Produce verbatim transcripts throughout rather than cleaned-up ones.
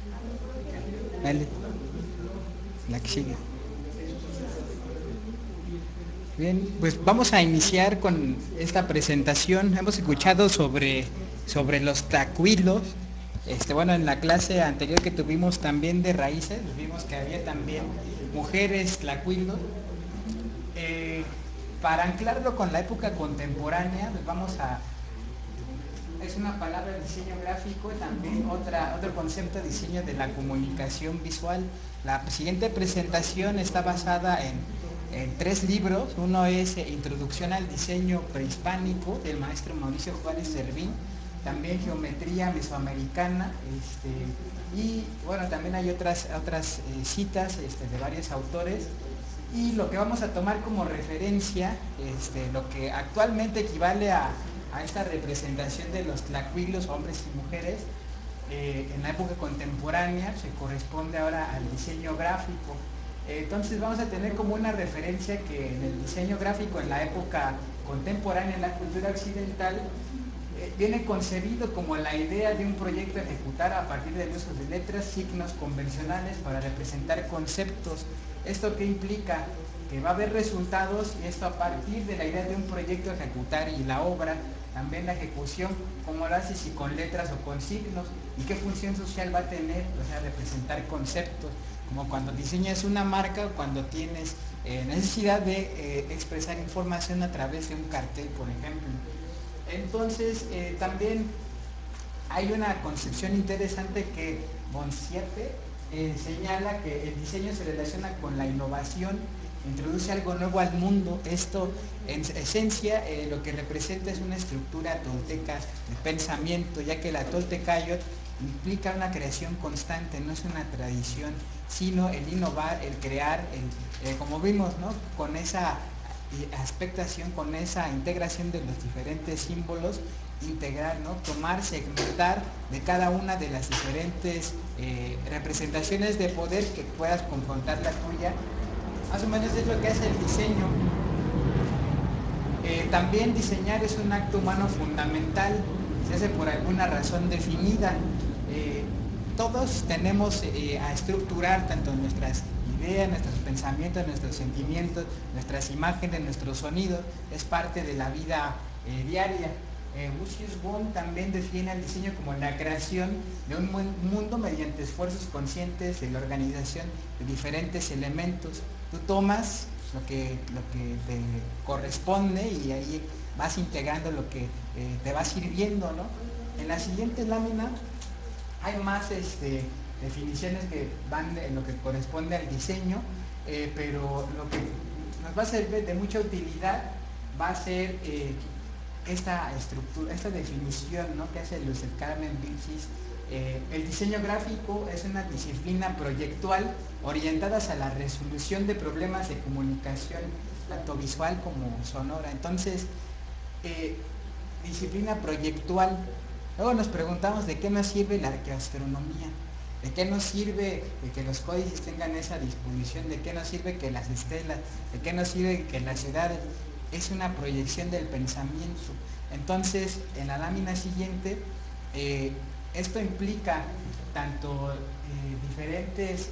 Dale, la que sigue. Bien, pues vamos a iniciar con esta presentación. Hemos escuchado sobre, sobre los tacuilos. Este, bueno, en la clase anterior que tuvimos también de raíces, vimos que había también mujeres tlacuilos. Eh, para anclarlo con la época contemporánea, pues vamos a... Es una palabra de diseño gráfico y también otra, otro concepto de diseño de la comunicación visual. La siguiente presentación está basada en, en tres libros. Uno es eh, Introducción al diseño prehispánico del maestro Mauricio Juárez Servín, también Geometría Mesoamericana, este, y bueno, también hay otras, otras eh, citas este, de varios autores. Y lo que vamos a tomar como referencia, este, lo que actualmente equivale a, a esta representación de los tlacuilos, hombres y mujeres, eh, en la época contemporánea, se corresponde ahora al diseño gráfico. Eh, entonces vamos a tener como una referencia que en el diseño gráfico, en la época contemporánea, en la cultura occidental, eh, viene concebido como la idea de un proyecto a ejecutar a partir del uso de letras, signos convencionales para representar conceptos. ¿Esto qué implica? Que va a haber resultados, y esto a partir de la idea de un proyecto a ejecutar, y la obra, también la ejecución, cómo lo haces, si con letras o con signos, y qué función social va a tener, o sea, representar conceptos, como cuando diseñas una marca o cuando tienes eh, necesidad de eh, expresar información a través de un cartel, por ejemplo. Entonces, eh, también hay una concepción interesante que Boncierte eh, señala que el diseño se relaciona con la innovación, introduce algo nuevo al mundo. Esto, en esencia, eh, lo que representa es una estructura tolteca de pensamiento, ya que la toltecayot implica una creación constante, no es una tradición, sino el innovar, el crear, el, eh, como vimos, ¿no? Con esa aspectación, con esa integración de los diferentes símbolos, integrar, ¿no? Tomar, segmentar de cada una de las diferentes eh, representaciones de poder que puedas confrontar la tuya. Más o menos es lo que hace el diseño. Eh, también diseñar es un acto humano fundamental, se hace por alguna razón definida. Eh, todos tenemos eh, a estructurar tanto nuestras ideas, nuestros pensamientos, nuestros sentimientos, nuestras imágenes, nuestros sonidos, es parte de la vida eh, diaria. Eh, Lucius Bond también define el diseño como la creación de un mundo mediante esfuerzos conscientes de la organización de diferentes elementos. Tú tomas lo que, lo que te corresponde y ahí vas integrando lo que eh, te va sirviendo, ¿no? En la siguiente lámina hay más este, definiciones que van en lo que corresponde al diseño, eh, pero lo que nos va a servir de mucha utilidad va a ser eh, esta estructura, esta definición, ¿no? Que hace Luis Carmen Vilchis. Eh, el diseño gráfico es una disciplina proyectual orientada a la resolución de problemas de comunicación, tanto visual como sonora. Entonces, eh, disciplina proyectual. Luego nos preguntamos de qué nos sirve la arqueoastronomía, de qué nos sirve que los códices tengan esa disposición, de qué nos sirve que las estelas, de qué nos sirve que las ciudades. Es una proyección del pensamiento. Entonces, en la lámina siguiente, eh, esto implica tanto eh, diferentes eh,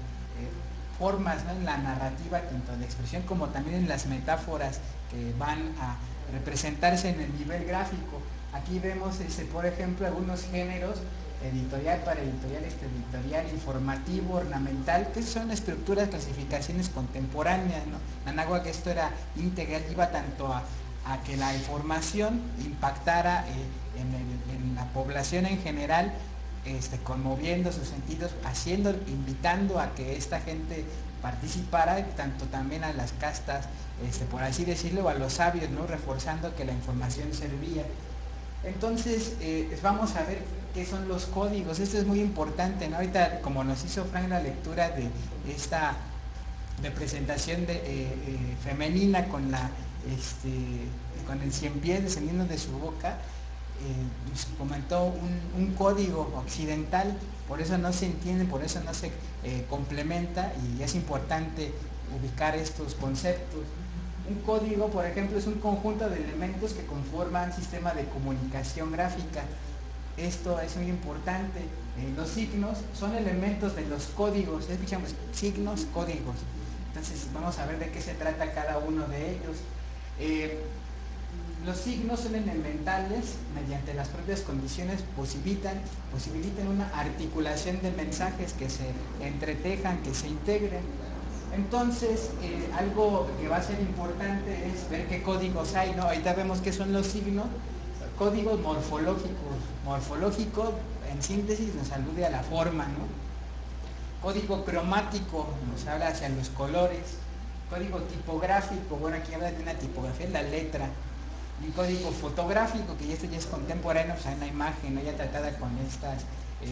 eh, formas, ¿no? En la narrativa, tanto en la expresión como también en las metáforas que van a representarse en el nivel gráfico. Aquí vemos, este, por ejemplo, algunos géneros: editorial, para editorial, extraeditorial, informativo, ornamental, que son estructuras, clasificaciones contemporáneas, ¿no? Anáhuac, esto era integral, iba tanto a, a que la información impactara eh, en, el, en la población en general, este, conmoviendo sus sentidos, haciendo, invitando a que esta gente participara, tanto también a las castas, este, por así decirlo, o a los sabios, ¿no? Reforzando que la información servía. Entonces, eh, vamos a ver qué son los códigos. Esto es muy importante, ¿no? Ahorita, como nos hizo Frank la lectura de esta representación de, eh, eh, femenina con, la, este, con el cien pies descendiendo de su boca, eh, nos comentó un, un código occidental, por eso no se entiende, por eso no se eh, complementa, y es importante ubicar estos conceptos. Un código, por ejemplo, es un conjunto de elementos que conforman un sistema de comunicación gráfica. esto es muy importante. Eh, los signos son elementos de los códigos, escuchamos, signos, códigos. Entonces vamos a ver de qué se trata cada uno de ellos. Eh, los signos son elementales, mediante las propias condiciones posibilitan, posibilitan una articulación de mensajes que se entretejan, que se integren. Entonces, eh, algo que va a ser importante es ver qué códigos hay, ¿no? Ahorita vemos qué son los signos, códigos morfológicos. Morfológico, en síntesis, nos alude a la forma, ¿no? Código cromático, nos habla hacia los colores. Código tipográfico, bueno, aquí habla de una tipografía, la letra. Un código fotográfico, que esto ya es contemporáneo, pues hay una imagen, ¿no? Ya tratada con estas eh,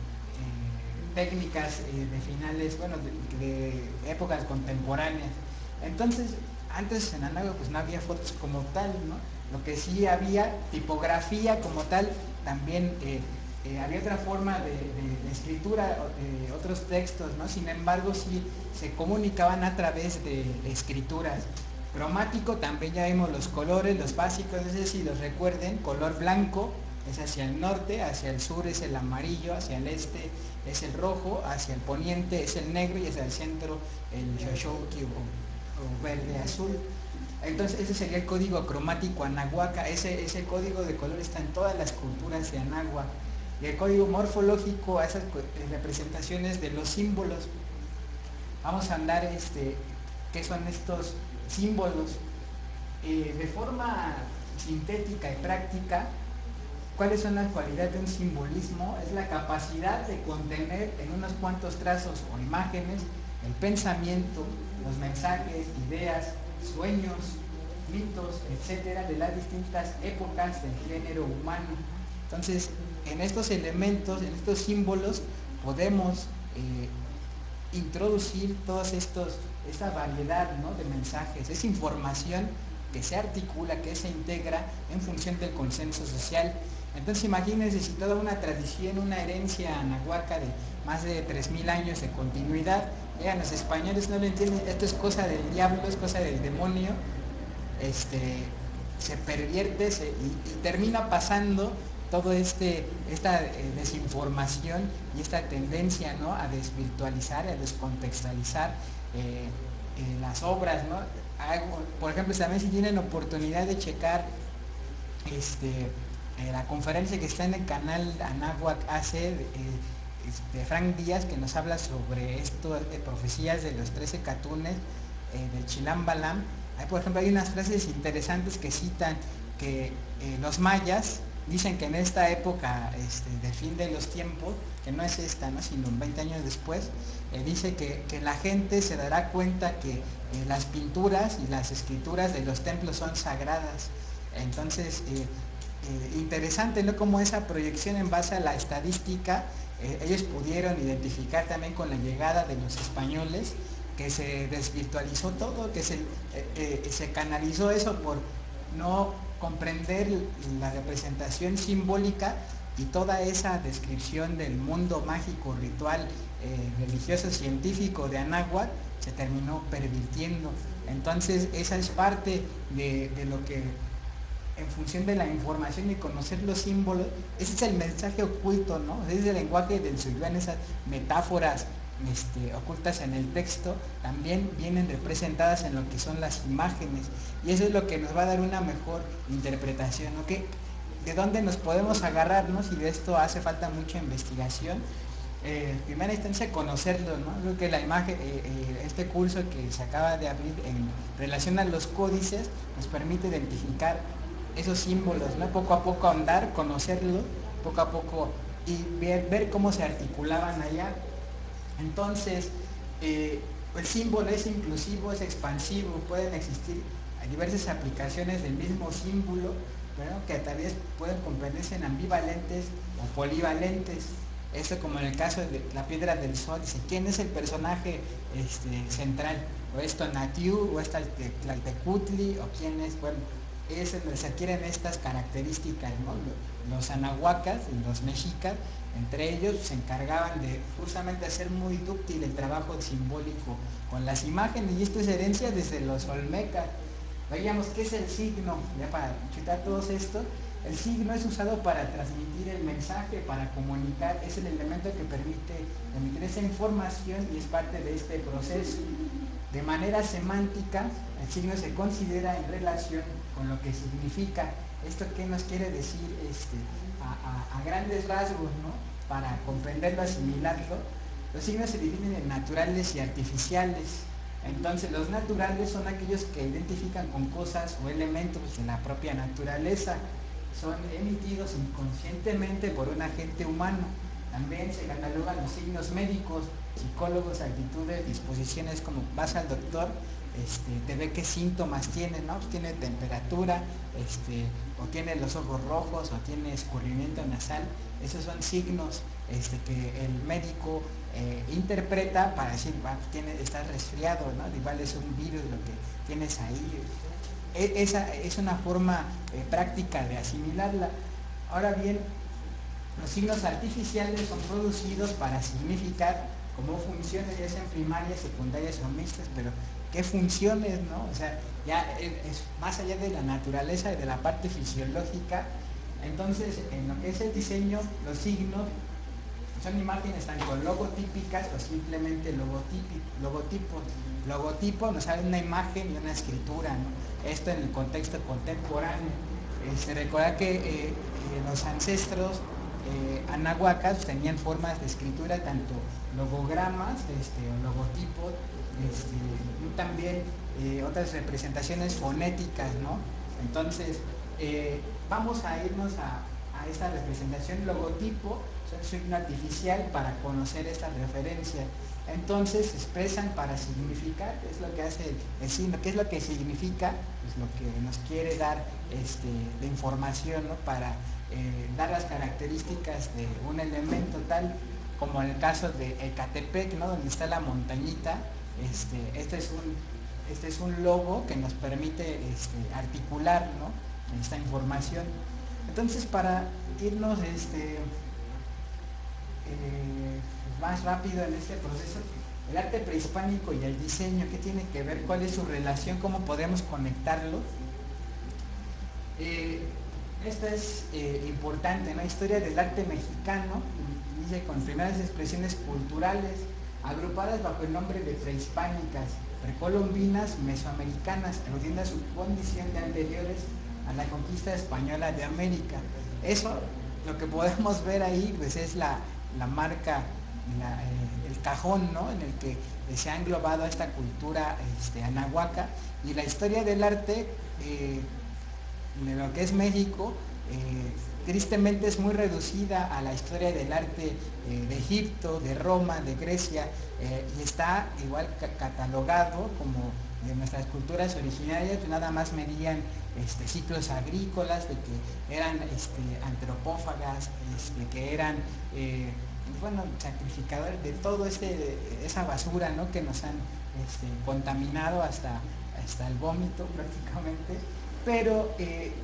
eh, técnicas eh, de finales, bueno, de, de épocas contemporáneas. Entonces, antes en análogo pues no había fotos como tal, ¿no? Lo que sí había, tipografía como tal, también eh, eh, había otra forma de, de, de escritura, eh, otros textos, ¿no? Sin embargo, sí se comunicaban a través de, de escrituras. Cromático, también ya vimos los colores, los básicos, no sé si los recuerden, color blanco es hacia el norte, hacia el sur es el amarillo, hacia el este es el rojo, hacia el poniente es el negro y hacia el centro el xoxoqui o, o verde azul. Entonces ese sería el código cromático anahuaca, ese, ese código de color está en todas las culturas de Anáhuac. Y el código morfológico, a esas representaciones de los símbolos. Vamos a andar, este, ¿qué son estos símbolos? Eh, de forma sintética y práctica, ¿cuáles son las cualidades de un simbolismo? Es la capacidad de contener en unos cuantos trazos o imágenes el pensamiento, los mensajes, ideas, sueños, mitos, etcétera, de las distintas épocas del género humano. Entonces, en estos elementos, en estos símbolos, podemos eh, introducir todos estos, esta variedad, ¿no?, de mensajes, esa información que se articula, que se integra en función del consenso social. Entonces imagínense si toda una tradición, una herencia anahuaca de más de tres mil años de continuidad, llegan los españoles, no lo entienden, esto es cosa del diablo, es cosa del demonio, este, se pervierte se, y, y termina pasando todo este, esta eh, desinformación y esta tendencia, ¿no?, a desvirtualizar, a descontextualizar eh, eh, las obras, ¿no? Por ejemplo, también si tienen oportunidad de checar este, eh, la conferencia que está en el canal Anáhuac A C eh, de Frank Díaz, que nos habla sobre esto, de profecías de los trece catunes eh, del Chilam Balam. Ahí, por ejemplo, hay unas frases interesantes que citan que eh, los mayas dicen que en esta época este, de fin de los tiempos, que no es esta, ¿no?, sino veinte años después, eh, dice que, que la gente se dará cuenta que eh, las pinturas y las escrituras de los templos son sagradas. Entonces, eh, eh, interesante, ¿no?, como esa proyección en base a la estadística, eh, ellos pudieron identificar también con la llegada de los españoles que se desvirtualizó todo, que se, eh, eh, se canalizó eso por no comprender la representación simbólica y toda esa descripción del mundo mágico, ritual, eh, religioso, científico de Anáhuac se terminó pervirtiendo. Entonces esa es parte de, de lo que, en función de la información y conocer los símbolos, ese es el mensaje oculto, ¿no? Ese es el lenguaje del Suyuan, esas metáforas Este, ocultas en el texto, también vienen representadas en lo que son las imágenes, y eso es lo que nos va a dar una mejor interpretación, ¿no? Que, ¿de dónde nos podemos agarrar, ¿no?, si de esto hace falta mucha investigación? Eh, en primera instancia conocerlo, ¿no? Creo que la imagen, eh, eh, este curso que se acaba de abrir en relación a los códices nos permite identificar esos símbolos, ¿no? Poco a poco ahondar, conocerlo, poco a poco, y ver, ver cómo se articulaban allá. Entonces, eh, el símbolo es inclusivo, es expansivo, pueden existir diversas aplicaciones del mismo símbolo, ¿verdad?, que tal vez pueden comprenderse en ambivalentes o polivalentes. Esto como en el caso de la piedra del sol, dice, ¿quién es el personaje este, central? ¿O es Tonatiuh, o es Tlaltecutli, o quién es? Bueno, es donde se adquieren estas características, ¿no? Los anahuacas y los mexicas, entre ellos, se encargaban de justamente hacer muy dúctil el trabajo simbólico con las imágenes, y esto es herencia desde los olmecas. Veíamos qué es el signo, ya para chutar todos esto, El signo es usado para transmitir el mensaje, para comunicar, es el elemento que permite emitir esa información y es parte de este proceso. De manera semántica, el signo se considera en relación con lo que significa. ¿Esto qué nos quiere decir este, a, a, a grandes rasgos, ¿no? Para comprenderlo, asimilarlo? Los signos se dividen en naturales y artificiales. Entonces, los naturales son aquellos que identifican con cosas o elementos de la propia naturaleza. Son emitidos inconscientemente por un agente humano. También se catalogan los signos médicos, psicólogos, actitudes, disposiciones, como vas al doctor, este, te ve qué síntomas tiene, ¿no? Pues tiene temperatura, este, o tiene los ojos rojos, o tiene escurrimiento nasal. Esos son signos este, que el médico eh, interpreta para decir, ah, tiene, estás resfriado, ¿no? Igual es un virus lo que tienes ahí. Esa es una forma eh, práctica de asimilarla. Ahora bien, los signos artificiales son producidos para significar como funciones, ya sean primarias, secundarias o mixtas, pero ¿qué funciones, no? O sea, ya es, es más allá de la naturaleza y de la parte fisiológica. Entonces, en lo que es el diseño, los signos son imágenes tanto logotípicas o simplemente logotipos. Logotipo nos sale una imagen y una escritura, ¿no? Esto en el contexto contemporáneo. Eh, se recuerda que eh, eh, los ancestros eh, anahuacas tenían formas de escritura, tanto logogramas este, o logotipos, este, y también eh, otras representaciones fonéticas, ¿no? Entonces, eh, vamos a irnos a, a esta representación logotipo, es un signo artificial para conocer esta referencia. Entonces se expresan para significar, es lo que hace el, el signo. ¿Qué es lo que significa? Pues lo que nos quiere dar este, de información, ¿no? Para eh, dar las características de un elemento tal, como en el caso de Ecatepec, ¿no? Donde está la montañita. Este, este, es un, este es un logo que nos permite este, articular, ¿no? Esta información. Entonces, para irnos este, eh, más rápido en este proceso, el arte prehispánico y el diseño, ¿qué tiene que ver? ¿Cuál es su relación? ¿Cómo podemos conectarlo? Eh, esto es eh, importante, ¿no? Historia del arte mexicano, dice, con primeras expresiones culturales agrupadas bajo el nombre de prehispánicas, precolombinas, mesoamericanas, aludiendo a su condición de anteriores a la conquista española de América. Eso, lo que podemos ver ahí, pues es la, la marca, la, eh, el cajón, ¿no? En el que se ha englobado esta cultura este, anahuaca, y la historia del arte eh, de lo que es México, eh, tristemente es muy reducida a la historia del arte eh, de Egipto, de Roma, de Grecia, eh, y está igual ca catalogado como de nuestras culturas originarias, pues nada más medían este, ciclos agrícolas, de que eran este, antropófagas, este, que eran eh, bueno, sacrificadores de todo este, esa basura, ¿no? Que nos han este, contaminado hasta, hasta el vómito prácticamente. Pero eh,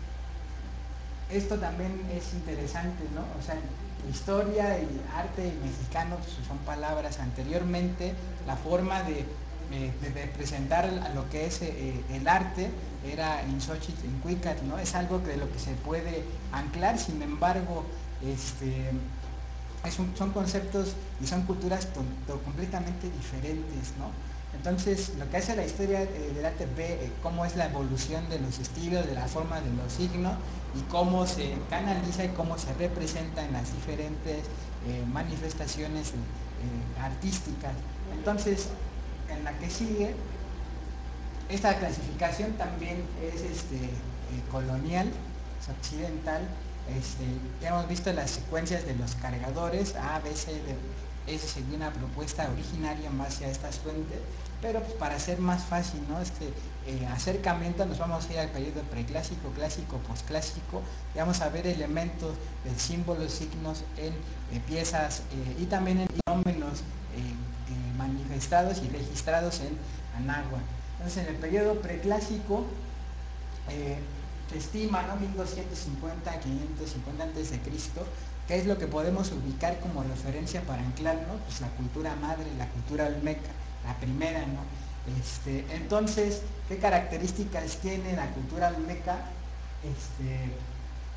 esto también es interesante, ¿no? O sea, historia y arte mexicano pues, son palabras. Anteriormente, la forma de, eh, de, de presentar lo que es eh, el arte era en Xochitl, en Cuicat, ¿no? Es algo de lo que se puede anclar. Sin embargo, este, es un, son conceptos y son culturas to, to, completamente diferentes, ¿no? Entonces, lo que hace la historia eh, del arte ve eh, cómo es la evolución de los estilos, de la forma de los signos, y cómo se canaliza y cómo se representa en las diferentes eh, manifestaciones eh, artísticas. Entonces, en la que sigue, esta clasificación también es este, eh, colonial, es occidental. Este, ya hemos visto las secuencias de los cargadores, A, B, C, D. Eso sería una propuesta originaria en base a estas fuentes, pero pues para ser más fácil, ¿no? Este eh, acercamiento nos vamos a ir al periodo preclásico, clásico, posclásico, y vamos a ver elementos, eh, símbolos, signos en eh, piezas eh, y también en fenómenos eh, eh, manifestados y registrados en Anáhuac. Entonces, en el periodo preclásico eh, se estima, ¿no? mil doscientos cincuenta a quinientos cincuenta antes de Cristo. ¿Qué es lo que podemos ubicar como referencia para anclar, ¿no? Pues la cultura madre, la cultura olmeca, la primera, ¿no? Este, entonces, ¿qué características tiene la cultura olmeca? Este,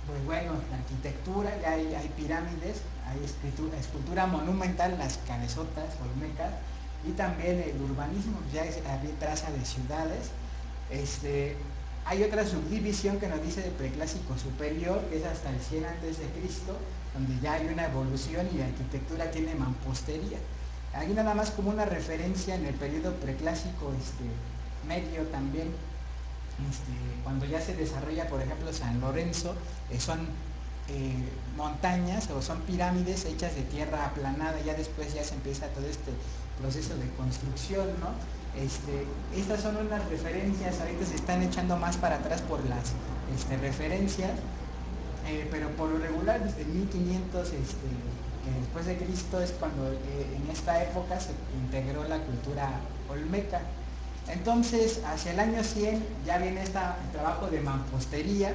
Pues bueno, la arquitectura, ya hay, hay pirámides, hay escritura, escultura monumental, las cabezotas olmecas, y también el urbanismo, ya es, había traza de ciudades. Este, hay otra subdivisión que nos dice de preclásico superior, que es hasta el cien antes de Cristo, donde ya hay una evolución y la arquitectura tiene mampostería. Aquí nada más como una referencia en el periodo preclásico este, medio también. Este, cuando ya se desarrolla, por ejemplo, San Lorenzo, eh, son eh, montañas o son pirámides hechas de tierra aplanada. Ya después ya se empieza todo este proceso de construcción, ¿no? Este, estas son unas referencias, ahorita se están echando más para atrás por las este, referencias, eh, pero por lo regular desde mil quinientos este, eh, después de Cristo es cuando eh, en esta época se integró la cultura olmeca. Entonces, hacia el año cien ya viene este trabajo de mampostería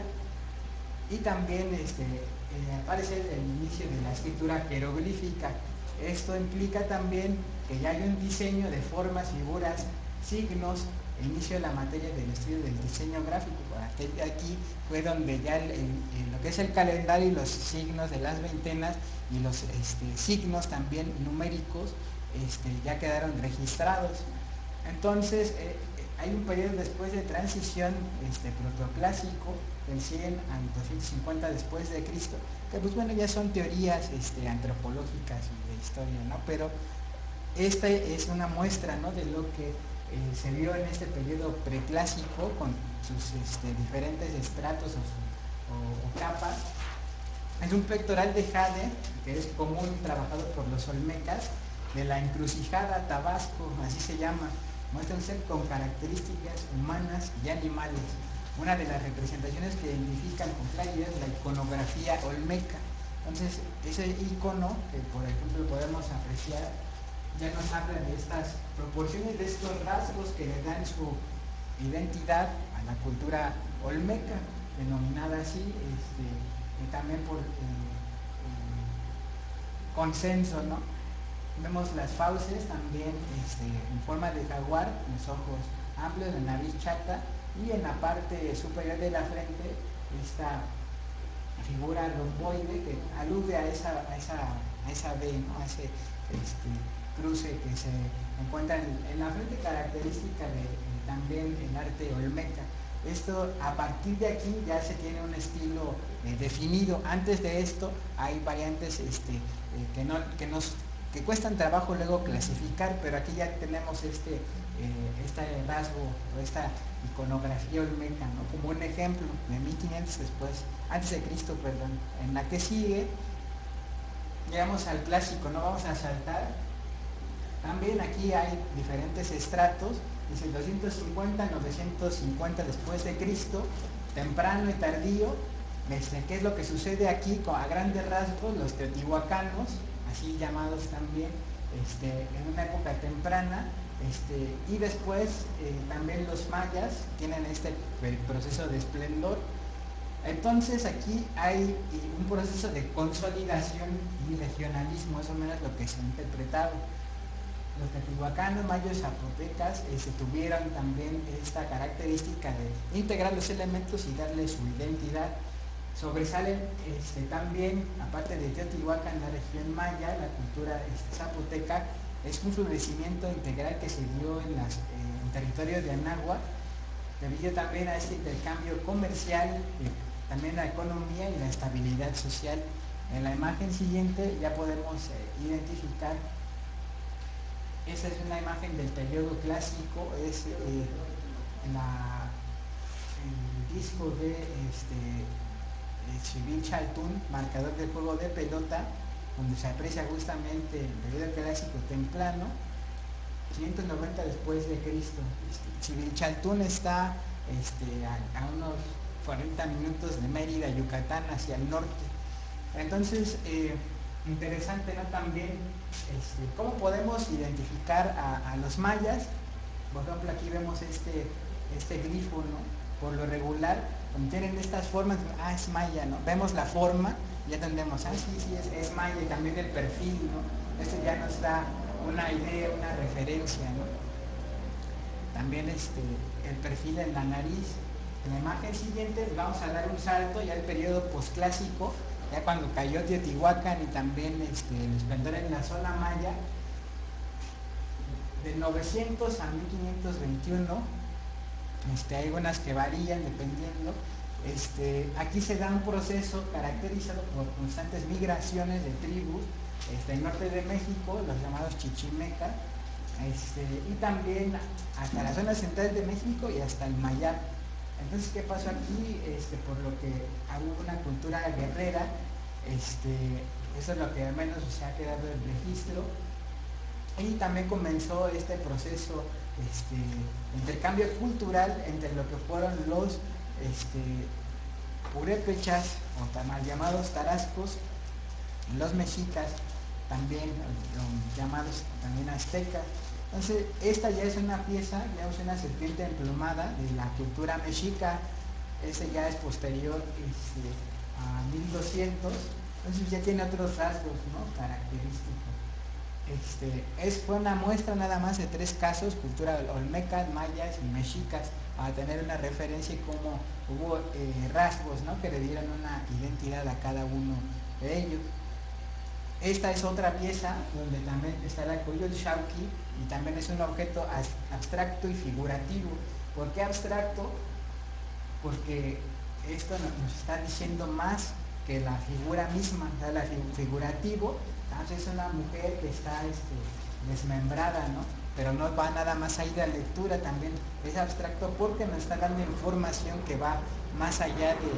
y también este, eh, aparece el inicio de la escritura jeroglífica. Esto implica también que ya hay un diseño de formas, figuras, signos, el inicio de la materia del estudio del diseño gráfico. Aquí fue donde ya el, el, el, lo que es el calendario y los signos de las veintenas y los este, signos también numéricos este, ya quedaron registrados. Entonces, eh, hay un periodo después de transición este, protoclásico, del cien al doscientos cincuenta después de Cristo, que pues bueno, ya son teorías este, antropológicas y de historia, ¿no? Pero esta es una muestra, ¿no?, de lo que eh, se vio en este periodo preclásico con sus este, diferentes estratos o, o, o capas. Es un pectoral de jade que es común trabajado por los olmecas de la encrucijada Tabasco, así se llama. Muestra un ser con características humanas y animales. Una de las representaciones que identifican con claridad es la iconografía olmeca. Entonces, ese icono que por ejemplo podemos apreciar ya nos habla de estas proporciones, de estos rasgos que le dan su identidad a la cultura olmeca, denominada así, este, y también por eh, eh, consenso, ¿no? Vemos las fauces también este, en forma de jaguar, con los ojos amplios, la nariz chata, y en la parte superior de la frente esta figura romboide que alude a esa, a esa, a esa V, ¿no?, a ese este, cruce que se encuentra en, en la frente, característica de eh, también el arte olmeca. Esto, a partir de aquí ya se tiene un estilo eh, definido. Antes de esto hay variantes este, eh, que, no, que, nos, que cuestan trabajo luego clasificar, pero aquí ya tenemos este, eh, este rasgo o esta iconografía olmeca, ¿no?, como un ejemplo de mil quinientos después, antes de Cristo, perdón. En la que sigue llegamos al clásico, no vamos a saltar. También aquí hay diferentes estratos, dice doscientos cincuenta, novecientos cincuenta después de Cristo, temprano y tardío. Este, ¿qué es lo que sucede aquí? A grandes rasgos, los teotihuacanos, así llamados también, este, en una época temprana, este, y después eh, también los mayas tienen este proceso de esplendor. Entonces aquí hay un proceso de consolidación y regionalismo, eso menos lo que se ha interpretado. Los teotihuacanos, mayos, zapotecas eh, se tuvieron también esta característica de integrar los elementos y darle su identidad. Sobresalen este, también, aparte de Teotihuacán, la región maya, la cultura este, zapoteca, es un florecimiento integral que se dio en, las, eh, en territorio de Anáhuac, debido también a este intercambio comercial, eh, también la economía y la estabilidad social. En la imagen siguiente ya podemos eh, identificar. Esta es una imagen del periodo clásico, es eh, la, el disco de este, Civil Chaltún, marcador de juego de pelota, donde se aprecia justamente el periodo clásico temprano, quinientos noventa después de Cristo. Civil Chaltún está este, a, a unos cuarenta minutos de Mérida, Yucatán, hacia el norte. Entonces, eh, interesante, ¿no?, también este, cómo podemos identificar a, a los mayas. Por ejemplo, aquí vemos este, este grifo, ¿no? Por lo regular, cuando tienen estas formas, ah, es maya, ¿no? Vemos la forma, ya entendemos, ah, sí, sí, es, es maya, y también el perfil, ¿no? Esto ya nos da una idea, una referencia, ¿no? También este, el perfil en la nariz. En la imagen siguiente vamos a dar un salto ya al periodo posclásico, ya cuando cayó Teotihuacán y también este, el esplendor en la zona maya, de novecientos a mil quinientos veintiuno, este, hay unas que varían dependiendo. Este, aquí se da un proceso caracterizado por constantes migraciones de tribus este, el norte de México, los llamados chichimeca, este, y también hasta la zona central de México y hasta el Mayab. Entonces, ¿qué pasó aquí? Este, por lo que hubo una cultura guerrera, este, eso es lo que al menos se ha quedado en registro, y también comenzó este proceso, este, intercambio cultural entre lo que fueron los este, purépechas, o mal llamados tarascos, los mexicas, también los llamados también aztecas. Entonces, esta ya es una pieza, ya es una serpiente emplumada de la cultura mexica. Ese ya es posterior este, a mil doscientos, entonces ya tiene otros rasgos, ¿no?, característicos. Este, es, fue una muestra nada más de tres casos, cultura olmecas, mayas y mexicas, para tener una referencia y cómo hubo eh, rasgos, ¿no?, que le dieron una identidad a cada uno de ellos. Esta es otra pieza donde también está la Coyolxauhqui y también es un objeto abstracto y figurativo. ¿Por qué abstracto? Porque esto nos está diciendo más que la figura misma, o sea, la figurativo, entonces es una mujer que está este, desmembrada, ¿no? Pero no va nada más ahí de la lectura, también es abstracto porque nos está dando información que va más allá de,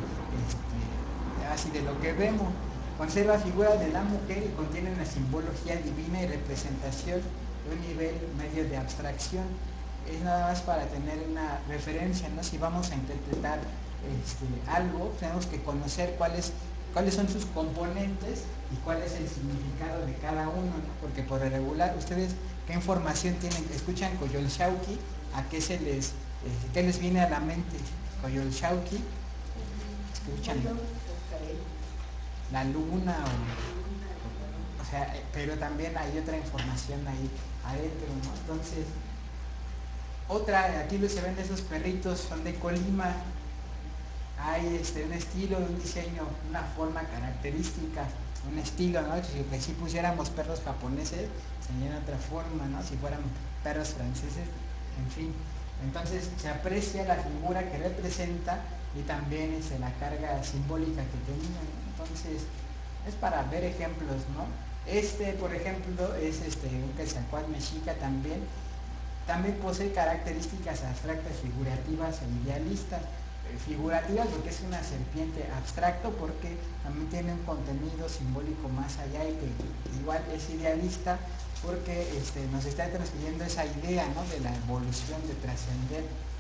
este, así de lo que vemos. Conserva figura de la mujer y contiene una simbología divina y representación de un nivel medio de abstracción. Es nada más para tener una referencia, ¿no? Si vamos a interpretar este, algo, tenemos que conocer cuáles, cuáles son sus componentes y cuál es el significado de cada uno, ¿no? Porque por el regular, ustedes, ¿qué información tienen? Escuchan Coyolxauhqui, ¿a qué se les, eh, qué les viene a la mente? Coyolxauhqui, escuchan la luna, o, o sea, pero también hay otra información ahí adentro, ¿no? Entonces, otra, aquí se ven de esos perritos, son de Colima, hay este, un estilo, un diseño, una forma característica, un estilo, ¿no? Si, si pusiéramos perros japoneses, sería otra forma, ¿no? Si fueran perros franceses, en fin. Entonces se aprecia la figura que representa y también este, la carga simbólica que tenía, ¿no? Entonces es para ver ejemplos, ¿no? Este, por ejemplo, es este, un Quetzalcóatl mexica también. También posee características abstractas, figurativas e idealistas. Eh, figurativas porque es una serpiente, abstracto porque también tiene un contenido simbólico más allá y que igual es idealista porque este, nos está transmitiendo esa idea, ¿no?, de la evolución, de trascender.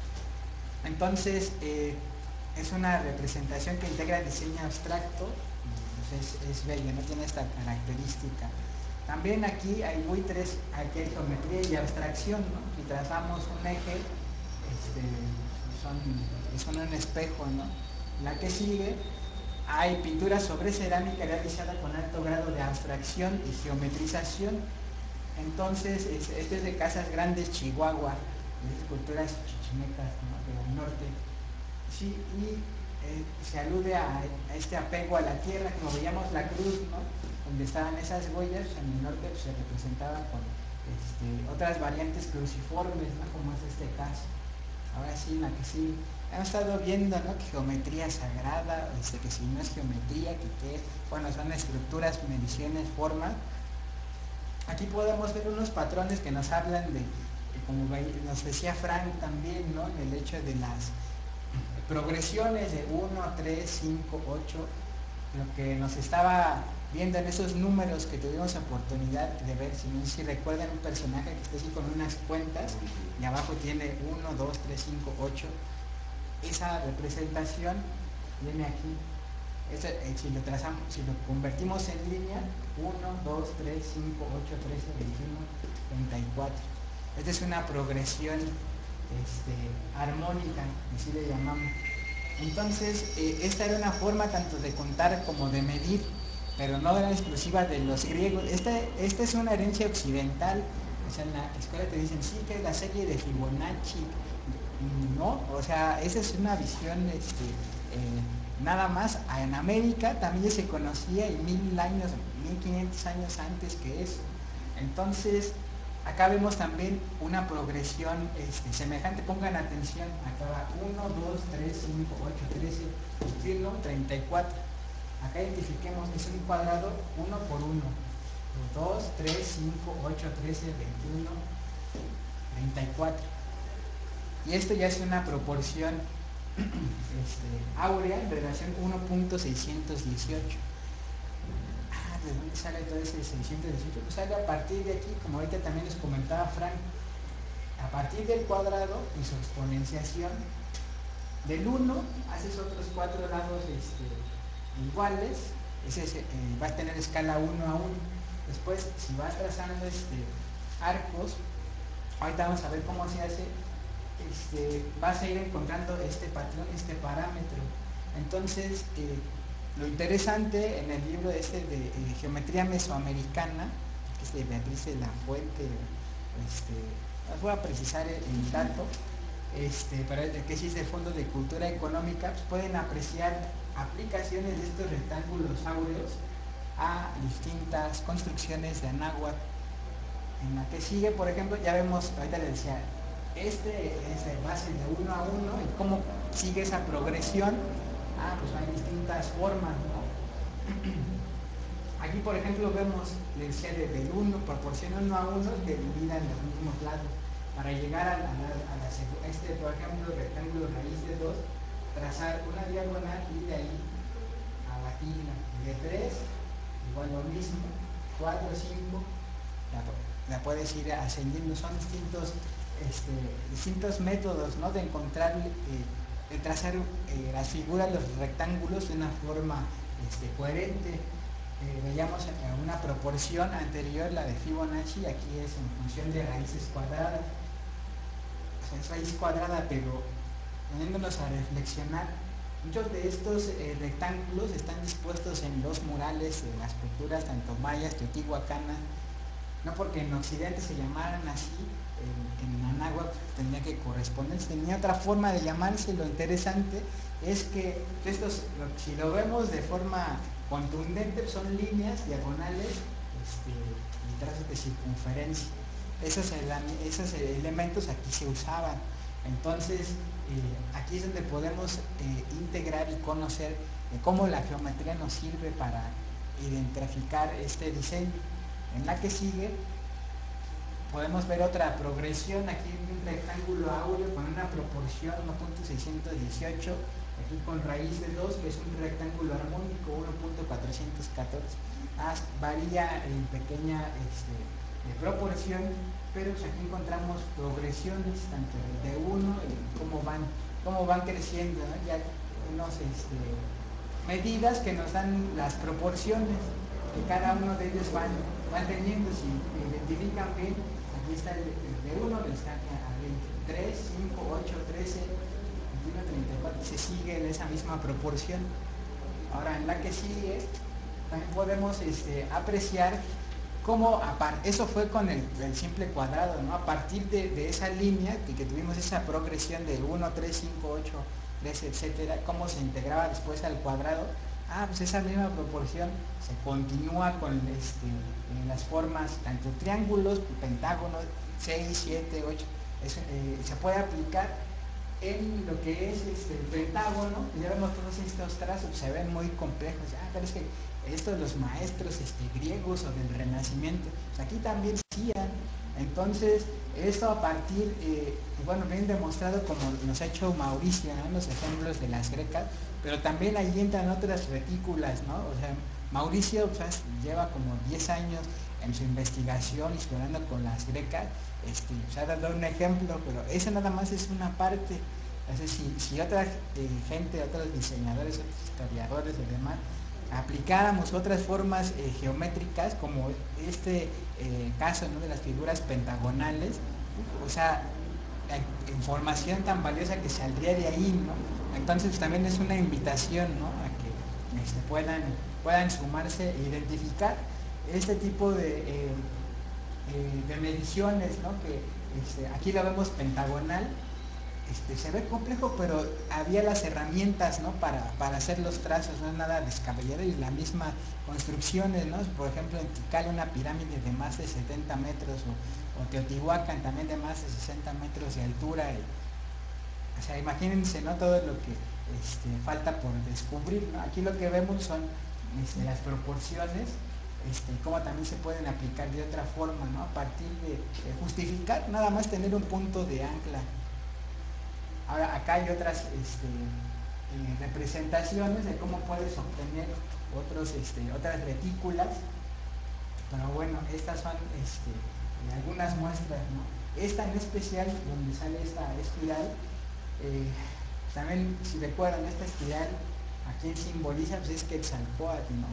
Entonces, eh, es una representación que integra diseño abstracto, pues es, es bello, ¿no?, tiene esta característica. También aquí hay buitres, aquí hay geometría y abstracción, ¿no? Si trazamos un eje, este, son, son un espejo, ¿no? La que sigue, hay pintura sobre cerámica realizada con alto grado de abstracción y geometrización. Entonces, este es de Casas Grandes, Chihuahua, de esculturas chichimecas, ¿no?, del norte. Sí, y eh, se alude a, a este apego a la tierra, como veíamos la cruz, ¿no?, donde estaban esas huellas, en el norte pues, se representaban con este, otras variantes cruciformes, ¿no?, como es este caso. Ahora sí, la que sí, hemos estado viendo, ¿no?, que geometría sagrada, este, que si no es geometría, que qué, bueno, son estructuras, mediciones, formas. Aquí podemos ver unos patrones que nos hablan de, como nos decía Frank también, ¿no?, en el hecho de las progresiones de uno, tres, cinco, ocho, lo que nos estaba viendo en esos números que tuvimos oportunidad de ver, si no sé si recuerdan un personaje que está así con unas cuentas y abajo tiene uno, dos, tres, cinco, ocho, esa representación viene aquí. Eso, eh, si lo trazamos, si lo convertimos en línea, uno, dos, tres, cinco, ocho, trece, veintiuno, treinta y cuatro. Esta es una progresión este, armónica, así le llamamos. Entonces, eh, esta era una forma tanto de contar como de medir, pero no era exclusiva de los griegos. Esta, esta es una herencia occidental. O sea, en la escuela te dicen, sí, que es la serie de Fibonacci. no, o sea, esa es una visión este, eh, nada más. En América también se conocía y mil años, mil quinientos años antes que eso. Entonces, acá vemos también una progresión este, semejante. Pongan atención, acá va uno, dos, tres, cinco, ocho, trece, veintiuno, treinta y cuatro. Acá identifiquemos, es un cuadrado uno por uno. dos, tres, cinco, ocho, trece, veintiuno, treinta y cuatro. Y esto ya es una proporción este, áurea en relación uno punto seiscientos dieciocho. Ah, ¿de dónde sale todo ese seiscientos dieciocho? Pues sale a partir de aquí, como ahorita también les comentaba Frank, a partir del cuadrado y su exponenciación. Del uno haces otros cuatro lados este, iguales, ese es, eh, va a tener escala uno a uno. Después, si vas trazando este, arcos, ahorita vamos a ver cómo se hace, este, vas a ir encontrando este patrón, este parámetro. Entonces, eh, lo interesante en el libro este de eh, Geometría Mesoamericana, que es de Beatriz de la Fuente, este, les voy a precisar el, el dato, este, pero que sí es de Fondo de Cultura Económica, pues pueden apreciar aplicaciones de estos rectángulos áureos a distintas construcciones de Anáhuac. En la que sigue, por ejemplo, ya vemos, ahorita les decía, este es de base de uno a uno, y cómo sigue esa progresión. Ah, pues hay distintas formas, ¿no? Aquí, por ejemplo, vemos, les decía, del uno, proporción uno a uno, que divida en los mismos lados. Para llegar a, la, a, la, a este, por ejemplo, rectángulo raíz de dos, trazar una diagonal y de ahí a la fila. De tres, igual lo mismo, cuatro, cinco, la, la puedes ir ascendiendo. Son distintos, este, distintos métodos, ¿no?, de encontrar, eh, de trazar eh, las figuras, los rectángulos de una forma este, coherente. Eh, veíamos una proporción anterior, la de Fibonacci, aquí es en función de raíces cuadradas. Es raíz cuadrada, pero poniéndonos a reflexionar, muchos de estos eh, rectángulos están dispuestos en los murales de las culturas tanto mayas, teotihuacanas, no porque en Occidente se llamaran así, en, en Anáhuac tendría que corresponder, tenía otra forma de llamarse. Lo interesante es que estos, si lo vemos de forma contundente, son líneas diagonales este, y trazos de circunferencia. Esos, esos elementos aquí se usaban. Entonces, eh, aquí es donde podemos eh, integrar y conocer eh, cómo la geometría nos sirve para identificar este diseño. En la que sigue, podemos ver otra progresión. Aquí en un rectángulo áureo con una proporción uno punto seiscientos dieciocho, aquí con raíz de dos, que es un rectángulo armónico uno punto cuatrocientos catorce. Ah, varía en pequeña este, de proporción, pero pues aquí encontramos progresiones tanto de uno y cómo van, cómo van creciendo, ¿no? Ya unos este, medidas que nos dan las proporciones que cada uno de ellos van, van teniendo. Si identifican bien, aquí está el de uno, le está a veintitrés, cinco, ocho, trece, veintiuno, treinta y cuatro, se sigue en esa misma proporción. Ahora en la que sigue también podemos este, apreciar cómo, eso fue con el, el simple cuadrado, ¿no? A partir de, de esa línea, que, que tuvimos esa progresión de uno, tres, cinco, ocho, trece, etcétera, cómo se integraba después al cuadrado. Ah, pues esa misma proporción se continúa con este, en las formas, tanto triángulos, pentágonos, seis, siete, ocho, eso, eh, se puede aplicar en lo que es este, el pentágono. Ya vemos todos estos trazos, se ven muy complejos. Ah, pero es que estos los maestros este, griegos o del Renacimiento, pues aquí también hacían. Entonces, esto a partir, eh, bueno, bien demostrado como nos ha hecho Mauricio, ¿no?, los ejemplos de las grecas, pero también ahí entran otras retículas, ¿no? O sea, Mauricio pues, lleva como diez años en su investigación explorando con las grecas, este, se ha dado un ejemplo, pero eso nada más es una parte. Entonces, si, si otra eh, gente, otros diseñadores, otros historiadores y demás, aplicáramos otras formas eh, geométricas, como este eh, caso, ¿no?, de las figuras pentagonales, o sea, la información tan valiosa que saldría de ahí, ¿no? Entonces también es una invitación, ¿no?, a que este, puedan, puedan sumarse e identificar este tipo de, eh, eh, de mediciones, ¿no?, que este, aquí lo vemos pentagonal, este, se ve complejo, pero había las herramientas, ¿no? para, para hacer los trazos, no es nada descabellado, y la misma construcciones, ¿no? Por ejemplo, en Tikal una pirámide de más de setenta metros, o, o Teotihuacán también de más de sesenta metros de altura. Y, o sea, imagínense, ¿no? Todo lo que este, falta por descubrir, ¿no? Aquí lo que vemos son este, las proporciones, este, cómo también se pueden aplicar de otra forma, ¿no? A partir de, de justificar, nada más tener un punto de ancla. Ahora, acá hay otras este, eh, representaciones de cómo puedes obtener otros, este, otras retículas, pero bueno, estas son este, algunas muestras, ¿no? Esta en especial, donde sale esta espiral, eh, también, si recuerdan, esta espiral, ¿a quién simboliza? Pues es Quetzalcóatl, ¿no?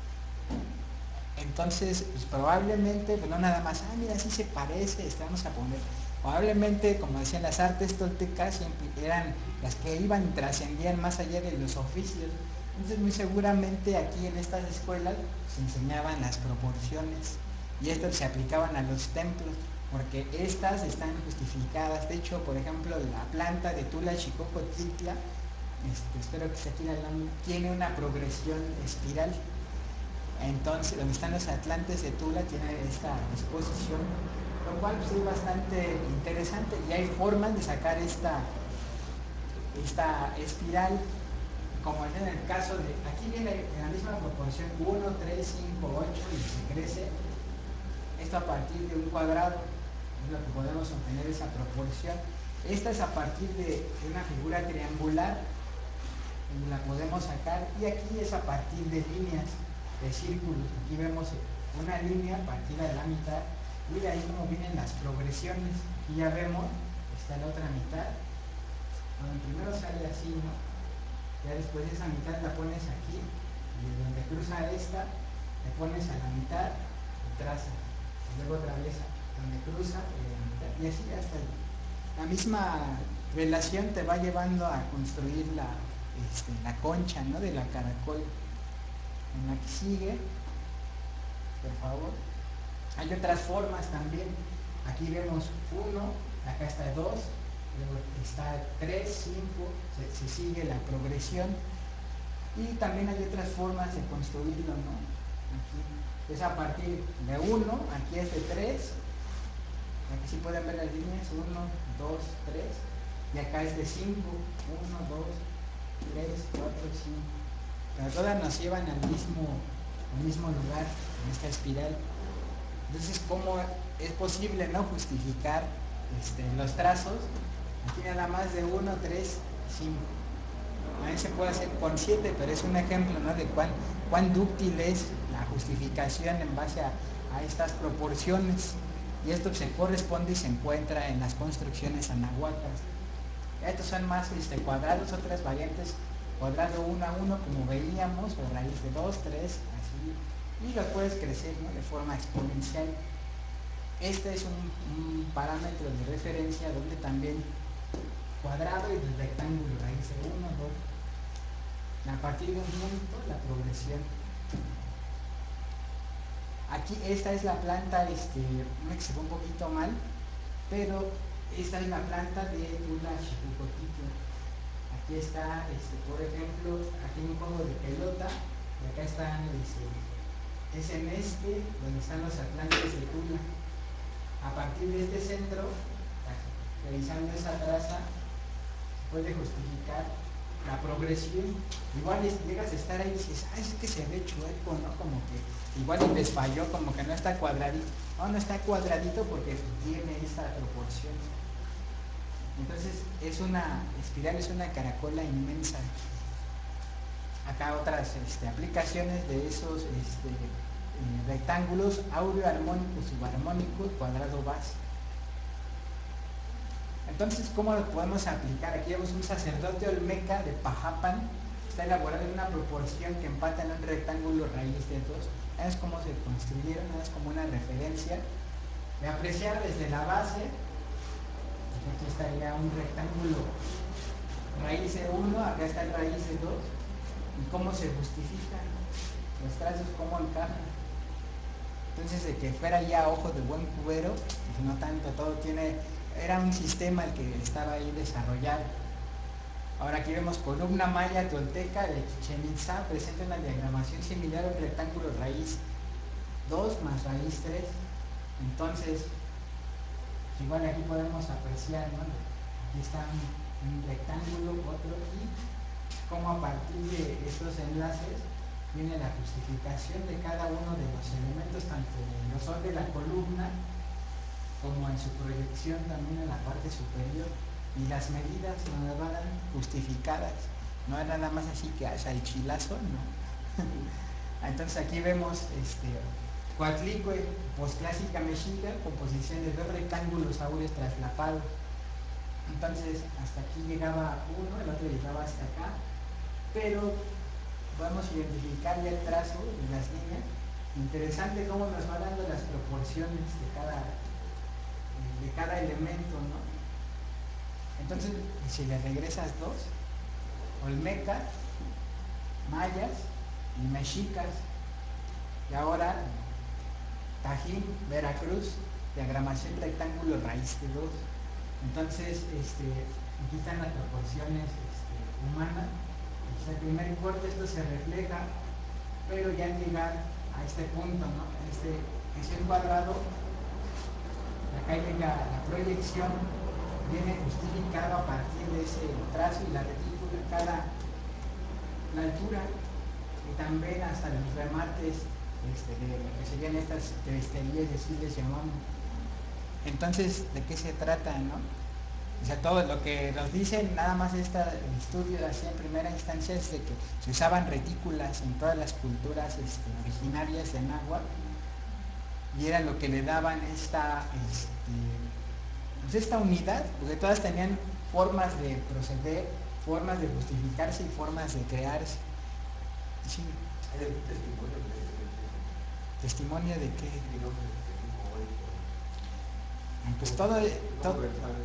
Entonces, pues probablemente, pues no nada más, ah, mira, sí se parece, este, vamos a poner. Probablemente, como decían, las artes toltecas eran las que iban y trascendían más allá de los oficios. Entonces, muy seguramente aquí en estas escuelas se enseñaban las proporciones, y estas se aplicaban a los templos, porque estas están justificadas. De hecho, por ejemplo, la planta de Tula Xicocotzintla, este, espero que se aquí la lámina, tiene una progresión espiral. Entonces, donde están los atlantes de Tula tiene esta exposición, lo cual pues, es bastante interesante, y hay formas de sacar esta, esta espiral, como es en el caso de, aquí viene en la misma proporción uno, tres, cinco, ocho, y se crece esto a partir de un cuadrado, es lo que podemos obtener esa proporción. Esta es a partir de una figura triangular, donde la podemos sacar, y aquí es a partir de líneas, de círculos. Aquí vemos una línea partida de la mitad, y de ahí como vienen las progresiones. Aquí ya vemos, está la otra mitad, donde primero sale así, ¿no? Ya después esa mitad la pones aquí, y donde cruza esta, le pones a la mitad y traza, y luego otra vez donde cruza y la mitad, y así hasta ahí. La misma relación te va llevando a construir la, este, la concha, ¿no? De la caracol. En la que sigue, por favor, hay otras formas también. Aquí vemos uno, acá está dos, luego está tres, cinco, se, se sigue la progresión, y también hay otras formas de construirlo, ¿no? Aquí es a partir de uno, aquí es de tres, aquí sí pueden ver las líneas, uno, dos, tres, y acá es de cinco, uno, dos, tres, cuatro, cinco. Pero todas nos llevan al mismo, al mismo lugar, en esta espiral. Entonces, ¿cómo es posible, no, justificar este, los trazos? Aquí nada más de uno, tres, cinco. También se puede hacer con siete, pero es un ejemplo, ¿no? De cuán, cuán dúctil es la justificación en base a, a estas proporciones. Y esto se corresponde y se encuentra en las construcciones anahuacas. Estos son más este, cuadrados, otras variantes, cuadrado uno a uno, como veíamos, o raíz de dos, tres, así, y lo puedes crecer, ¿no? De forma exponencial. Este es un, un parámetro de referencia donde también cuadrado y del rectángulo, raíz de uno, dos, a partir de un punto, la progresión. Aquí esta es la planta, este, me se fue un poquito mal, pero esta es la planta de Tula Xicocotzintla. Aquí está, este, por ejemplo, aquí hay un juego de pelota, y acá están, este, es en este, donde están los atlantes de Tula. A partir de este centro, revisando esa traza, se puede justificar la progresión. Igual es, llegas a estar ahí y dices, ah, es que se ve chueco, ¿no? Como que igual les falló, como que no está cuadradito. No, no está cuadradito porque tiene esta proporción. Entonces es una espiral, es una caracola inmensa. Acá otras este, aplicaciones de esos este, eh, rectángulos áureo, armónico, subarmónico, cuadrado base. Entonces, ¿cómo lo podemos aplicar? Aquí vemos un sacerdote olmeca de Pajapan, está elaborado en una proporción que empata en un rectángulo raíz de dos. Es cómo se construyeron, es como una referencia de apreciar desde la base. Aquí estaría un rectángulo raíz de uno, acá está el raíz de dos, y cómo se justifican los trazos, cómo encajan. Entonces, de que fuera ya ojo de buen cubero, pues no tanto, todo tiene era un sistema el que estaba ahí desarrollado. Ahora aquí vemos columna maya tolteca de Chichén Itzá, presenta una diagramación similar a un rectángulo raíz dos más raíz tres. Entonces, igual aquí podemos apreciar, ¿no? Aquí está un, un rectángulo, otro, y cómo a partir de estos enlaces viene la justificación de cada uno de los elementos, tanto en el grosor de la columna como en su proyección también en la parte superior, y las medidas nos van justificadas, no es nada más así que haya el chilazo, ¿no? Entonces aquí vemos este Coatlicue, posclásica mexica, composición de dos rectángulos áureos traslapados. Entonces hasta aquí llegaba uno, el otro llegaba hasta acá, pero podemos identificar ya el trazo de las líneas. Interesante cómo nos va dando las proporciones de cada, de cada elemento, ¿no? Entonces, si le regresas dos, olmecas, mayas y mexicas, y ahora Tajín, Veracruz, diagramación rectángulo raíz de dos. Entonces, este, aquí están las proporciones este, humanas. El primer corte esto se refleja, pero ya al llegar a este punto, ¿no? Este es el cuadrado, acá llega la proyección, viene justificado a partir de ese trazo y la retícula, cada la altura y también hasta los remates este, de lo que serían estas cresterías, así les llamamos. Entonces, ¿de qué se trata, no? O sea, todo lo que nos dicen, nada más este estudio así en primera instancia es de que se usaban retículas en todas las culturas este, originarias de náhuatl, y era lo que le daban esta, este, pues esta unidad, porque todas tenían formas de proceder, formas de justificarse y formas de crearse. Sí. ¿Testimonio de qué? Pues todo, todo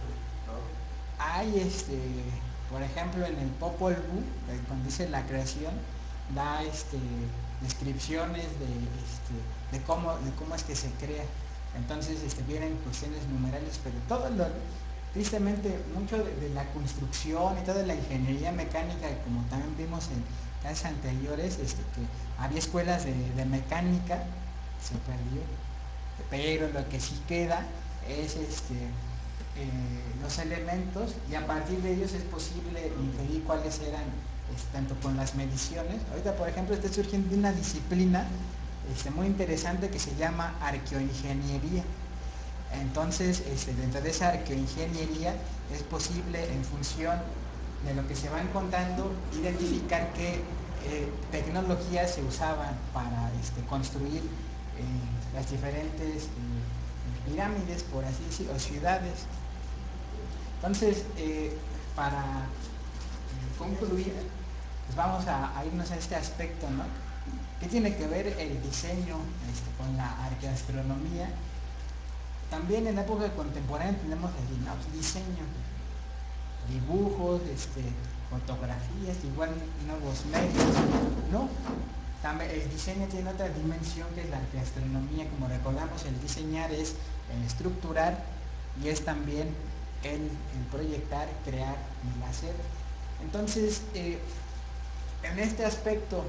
hay este, por ejemplo en el Popol Vuh, cuando dice la creación, da este, descripciones de, este, de, cómo, de cómo es que se crea. Entonces este, vienen cuestiones numerales, pero todo lo, tristemente, mucho de, de la construcción y toda la ingeniería mecánica, como también vimos en clases anteriores, este, que había escuelas de, de mecánica, se perdió, pero lo que sí queda es este, eh, los elementos, y a partir de ellos es posible inferir cuáles eran, este, tanto con las mediciones. Ahorita, por ejemplo, está surgiendo una disciplina este, muy interesante que se llama arqueoingeniería. Entonces, este, dentro de esa arqueoingeniería es posible, en función de lo que se va encontrando, identificar qué eh, tecnologías se usaban para este, construir eh, las diferentes eh, pirámides, por así decirlo, o ciudades. Entonces, eh, para eh, concluir, pues vamos a, a irnos a este aspecto, ¿no? ¿Qué tiene que ver el diseño este, con la arqueoastronomía? También en la época contemporánea tenemos el no, diseño, dibujos, este, fotografías, igual nuevos medios, ¿no? También el diseño tiene otra dimensión que es la arqueoastronomía. Como recordamos, el diseñar es el estructurar y es también el, el proyectar, crear y hacer. Entonces, eh, en este aspecto,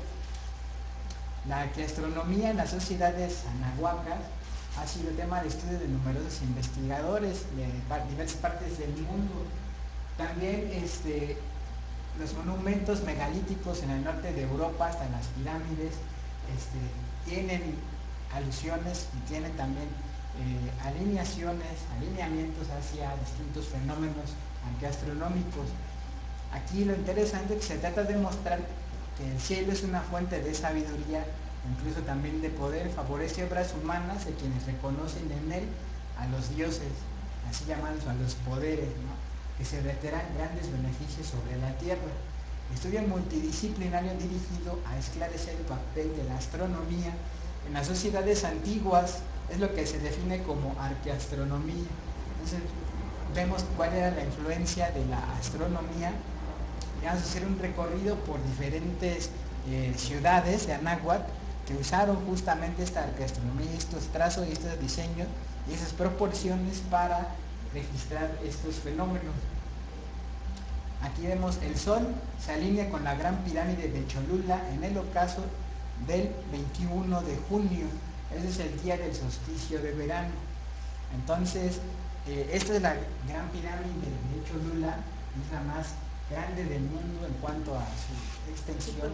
la arqueoastronomía en las sociedades anahuacas ha sido tema de estudio de numerosos investigadores de diversas partes del mundo. También este, los monumentos megalíticos en el norte de Europa, hasta las pirámides, este, tienen alusiones y tienen también eh, alineaciones, alineamientos hacia distintos fenómenos arqueoastronómicos. Aquí lo interesante es que se trata de mostrar que el cielo es una fuente de sabiduría, incluso también de poder, favorece obras humanas de quienes reconocen en él a los dioses, así llamados a los poderes, ¿no? Que se verterán grandes beneficios sobre la tierra. Estudio multidisciplinario dirigido a esclarecer el papel de la astronomía en las sociedades antiguas, es lo que se define como arqueoastronomía. Entonces vemos cuál era la influencia de la astronomía. Y vamos a hacer un recorrido por diferentes eh, ciudades de Anáhuac que usaron justamente esta arqueoastronomía, estos trazos y estos diseños y esas proporciones para registrar estos fenómenos. Aquí vemos el Sol se alinea con la Gran Pirámide de Cholula en el ocaso del veintiuno de junio. Ese es el día del solsticio de verano. Entonces, eh, esta es la Gran Pirámide de Cholula, es la más grande del mundo en cuanto a su extensión.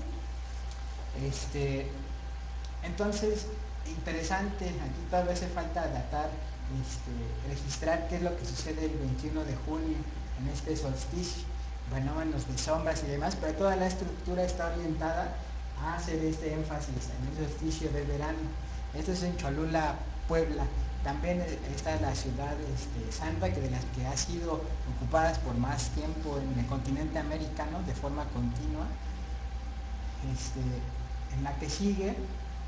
Este, entonces, interesante, aquí todavía hace falta datar, este, registrar qué es lo que sucede el veintiuno de junio en este solsticio, fenómenos de sombras y demás, pero toda la estructura está orientada a hacer este énfasis en el solsticio de verano. Esto es en Cholula, Puebla. También está la ciudad este, santa, que de las que ha sido ocupadas por más tiempo en el continente americano de forma continua. Este, en la que sigue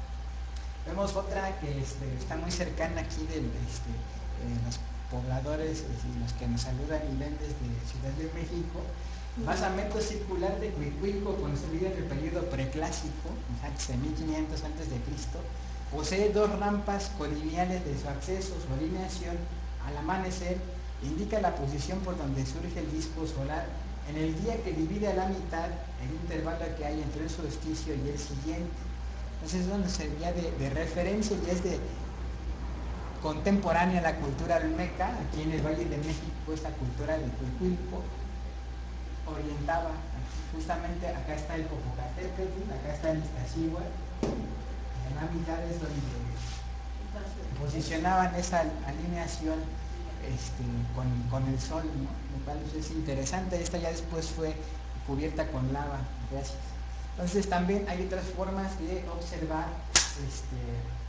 vemos otra que este, está muy cercana aquí de este, eh, los pobladores, y los que nos saludan y ven desde Ciudad de México. Basamento circular de Cuicuilco, construido en el periodo preclásico, antes de mil quinientos antes de Cristo, posee dos rampas colineales de su acceso. Su alineación al amanecer indica la posición por donde surge el disco solar en el día que divide a la mitad el intervalo que hay entre el solsticio y el siguiente. Entonces es donde servía de, de referencia y es de contemporánea a la cultura olmeca. Aquí en el Valle de México, esta cultura de Cuicuilco orientaba, justamente acá está el Popocatépetl, acá está el Iztaccíhuatl, en la mitad es donde posicionaban esa alineación este, con, con el sol, ¿no? Lo cual es interesante. Esta ya después fue cubierta con lava. Gracias. Entonces también hay otras formas de observar este,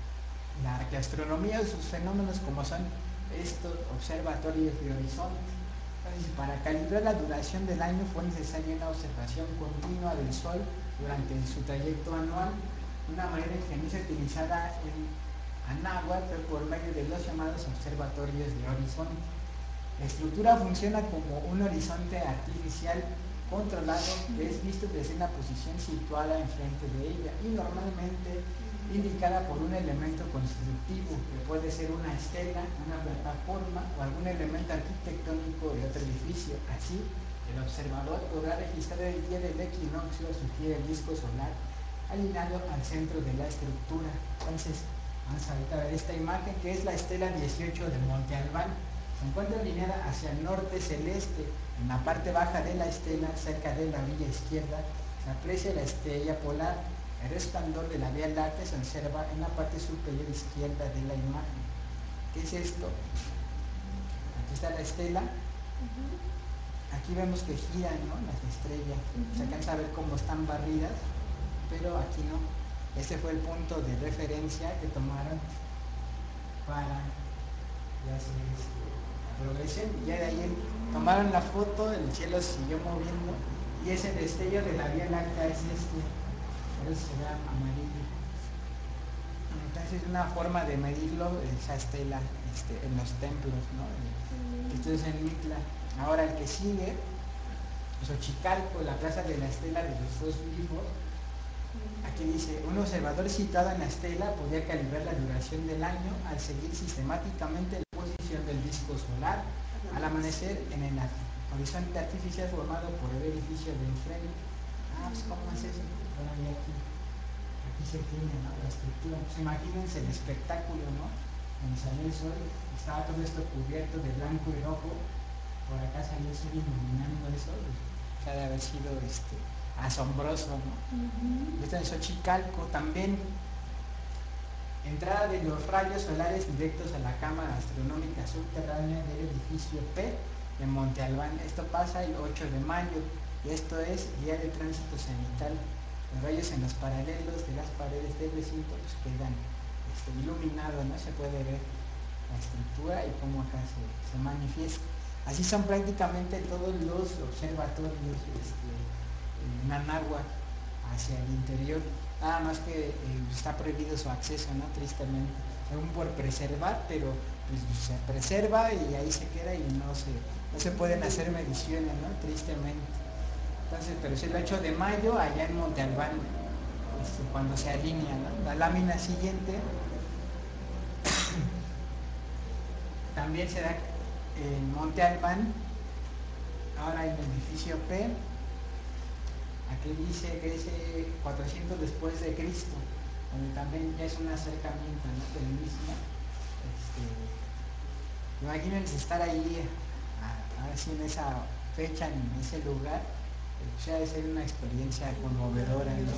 la arqueastronomía y sus fenómenos, como son estos observatorios de horizontes. Entonces, para calibrar la duración del año fue necesaria una observación continua del Sol durante su trayecto anual, una manera ingeniosa utilizada en Anáhuac por medio de los llamados observatorios de horizonte. La estructura funciona como un horizonte artificial controlado que es visto desde una posición situada enfrente de ella y normalmente indicada por un elemento constructivo, que puede ser una estela, una plataforma o algún elemento arquitectónico de otro edificio. Así, el observador podrá registrar el día del equinoccio, sugiere el disco solar alineado al centro de la estructura. Entonces, vamos ahorita a ver esta imagen, que es la estela dieciocho de Monte Albán. Se encuentra alineada hacia el norte celeste. En la parte baja de la estela, cerca de la orilla izquierda, se aprecia la estrella polar. El resplandor de la Vía Láctea se observa en la parte superior izquierda de la imagen. ¿Qué es esto? Aquí está la estela. Aquí vemos que giran, ¿no?, las estrellas. Se alcanza a ver cómo están barridas, pero aquí no. Este fue el punto de referencia que tomaron para hacer este, la progresión. Y ya de ahí tomaron la foto, el cielo siguió moviendo y ese destello de la Vía Láctea es este. Por eso se ve amarillo. Entonces es una forma de medirlo, esa estela este, en los templos, ¿no? Esto es en Mitla. Ahora el que sigue, Xochicalco, la plaza de la estela de los dos grifos. Aquí dice, un observador situado en la estela podía calibrar la duración del año al seguir sistemáticamente la posición del disco solar al amanecer en el horizonte artificial formado por el edificio de enfrente. Ah, pues ¿cómo es eso? Bueno, y aquí, aquí se tiene, ¿no?, la estructura. Pues imagínense el espectáculo, ¿no? Cuando salió el sol, estaba todo esto cubierto de blanco y rojo, por acá salió el sol iluminando eso, pues, o sea, de haber sido este, asombroso, ¿no? Uh-huh. Esto en Xochicalco también, entrada de los rayos solares directos a la cámara astronómica subterránea del edificio P de Monte Albán. Esto pasa el ocho de mayo. Y esto es día de tránsito cenital. Los rayos en los paralelos de las paredes del recinto pues quedan este, iluminados, ¿no? Se puede ver la estructura y cómo acá se, se manifiesta. Así son prácticamente todos los observatorios este, en Anáhuac hacia el interior. Nada más que eh, está prohibido su acceso, ¿no?, tristemente. Aún por preservar, pero pues, se preserva y ahí se queda y no se, no se pueden hacer mediciones, ¿no?, tristemente. Entonces, pero es el ocho de mayo allá en Monte Albán, este, cuando se alinea, ¿no? La lámina siguiente también se da en Monte Albán, ahora en el edificio P, aquí dice que es eh, cuatrocientos después de Cristo, donde también ya es un acercamiento, ¿no?, del mismo. Este, imagínense estar ahí, a, ahora sí en esa fecha, en ese lugar, pues ya debe ser una experiencia conmovedora, ¿no?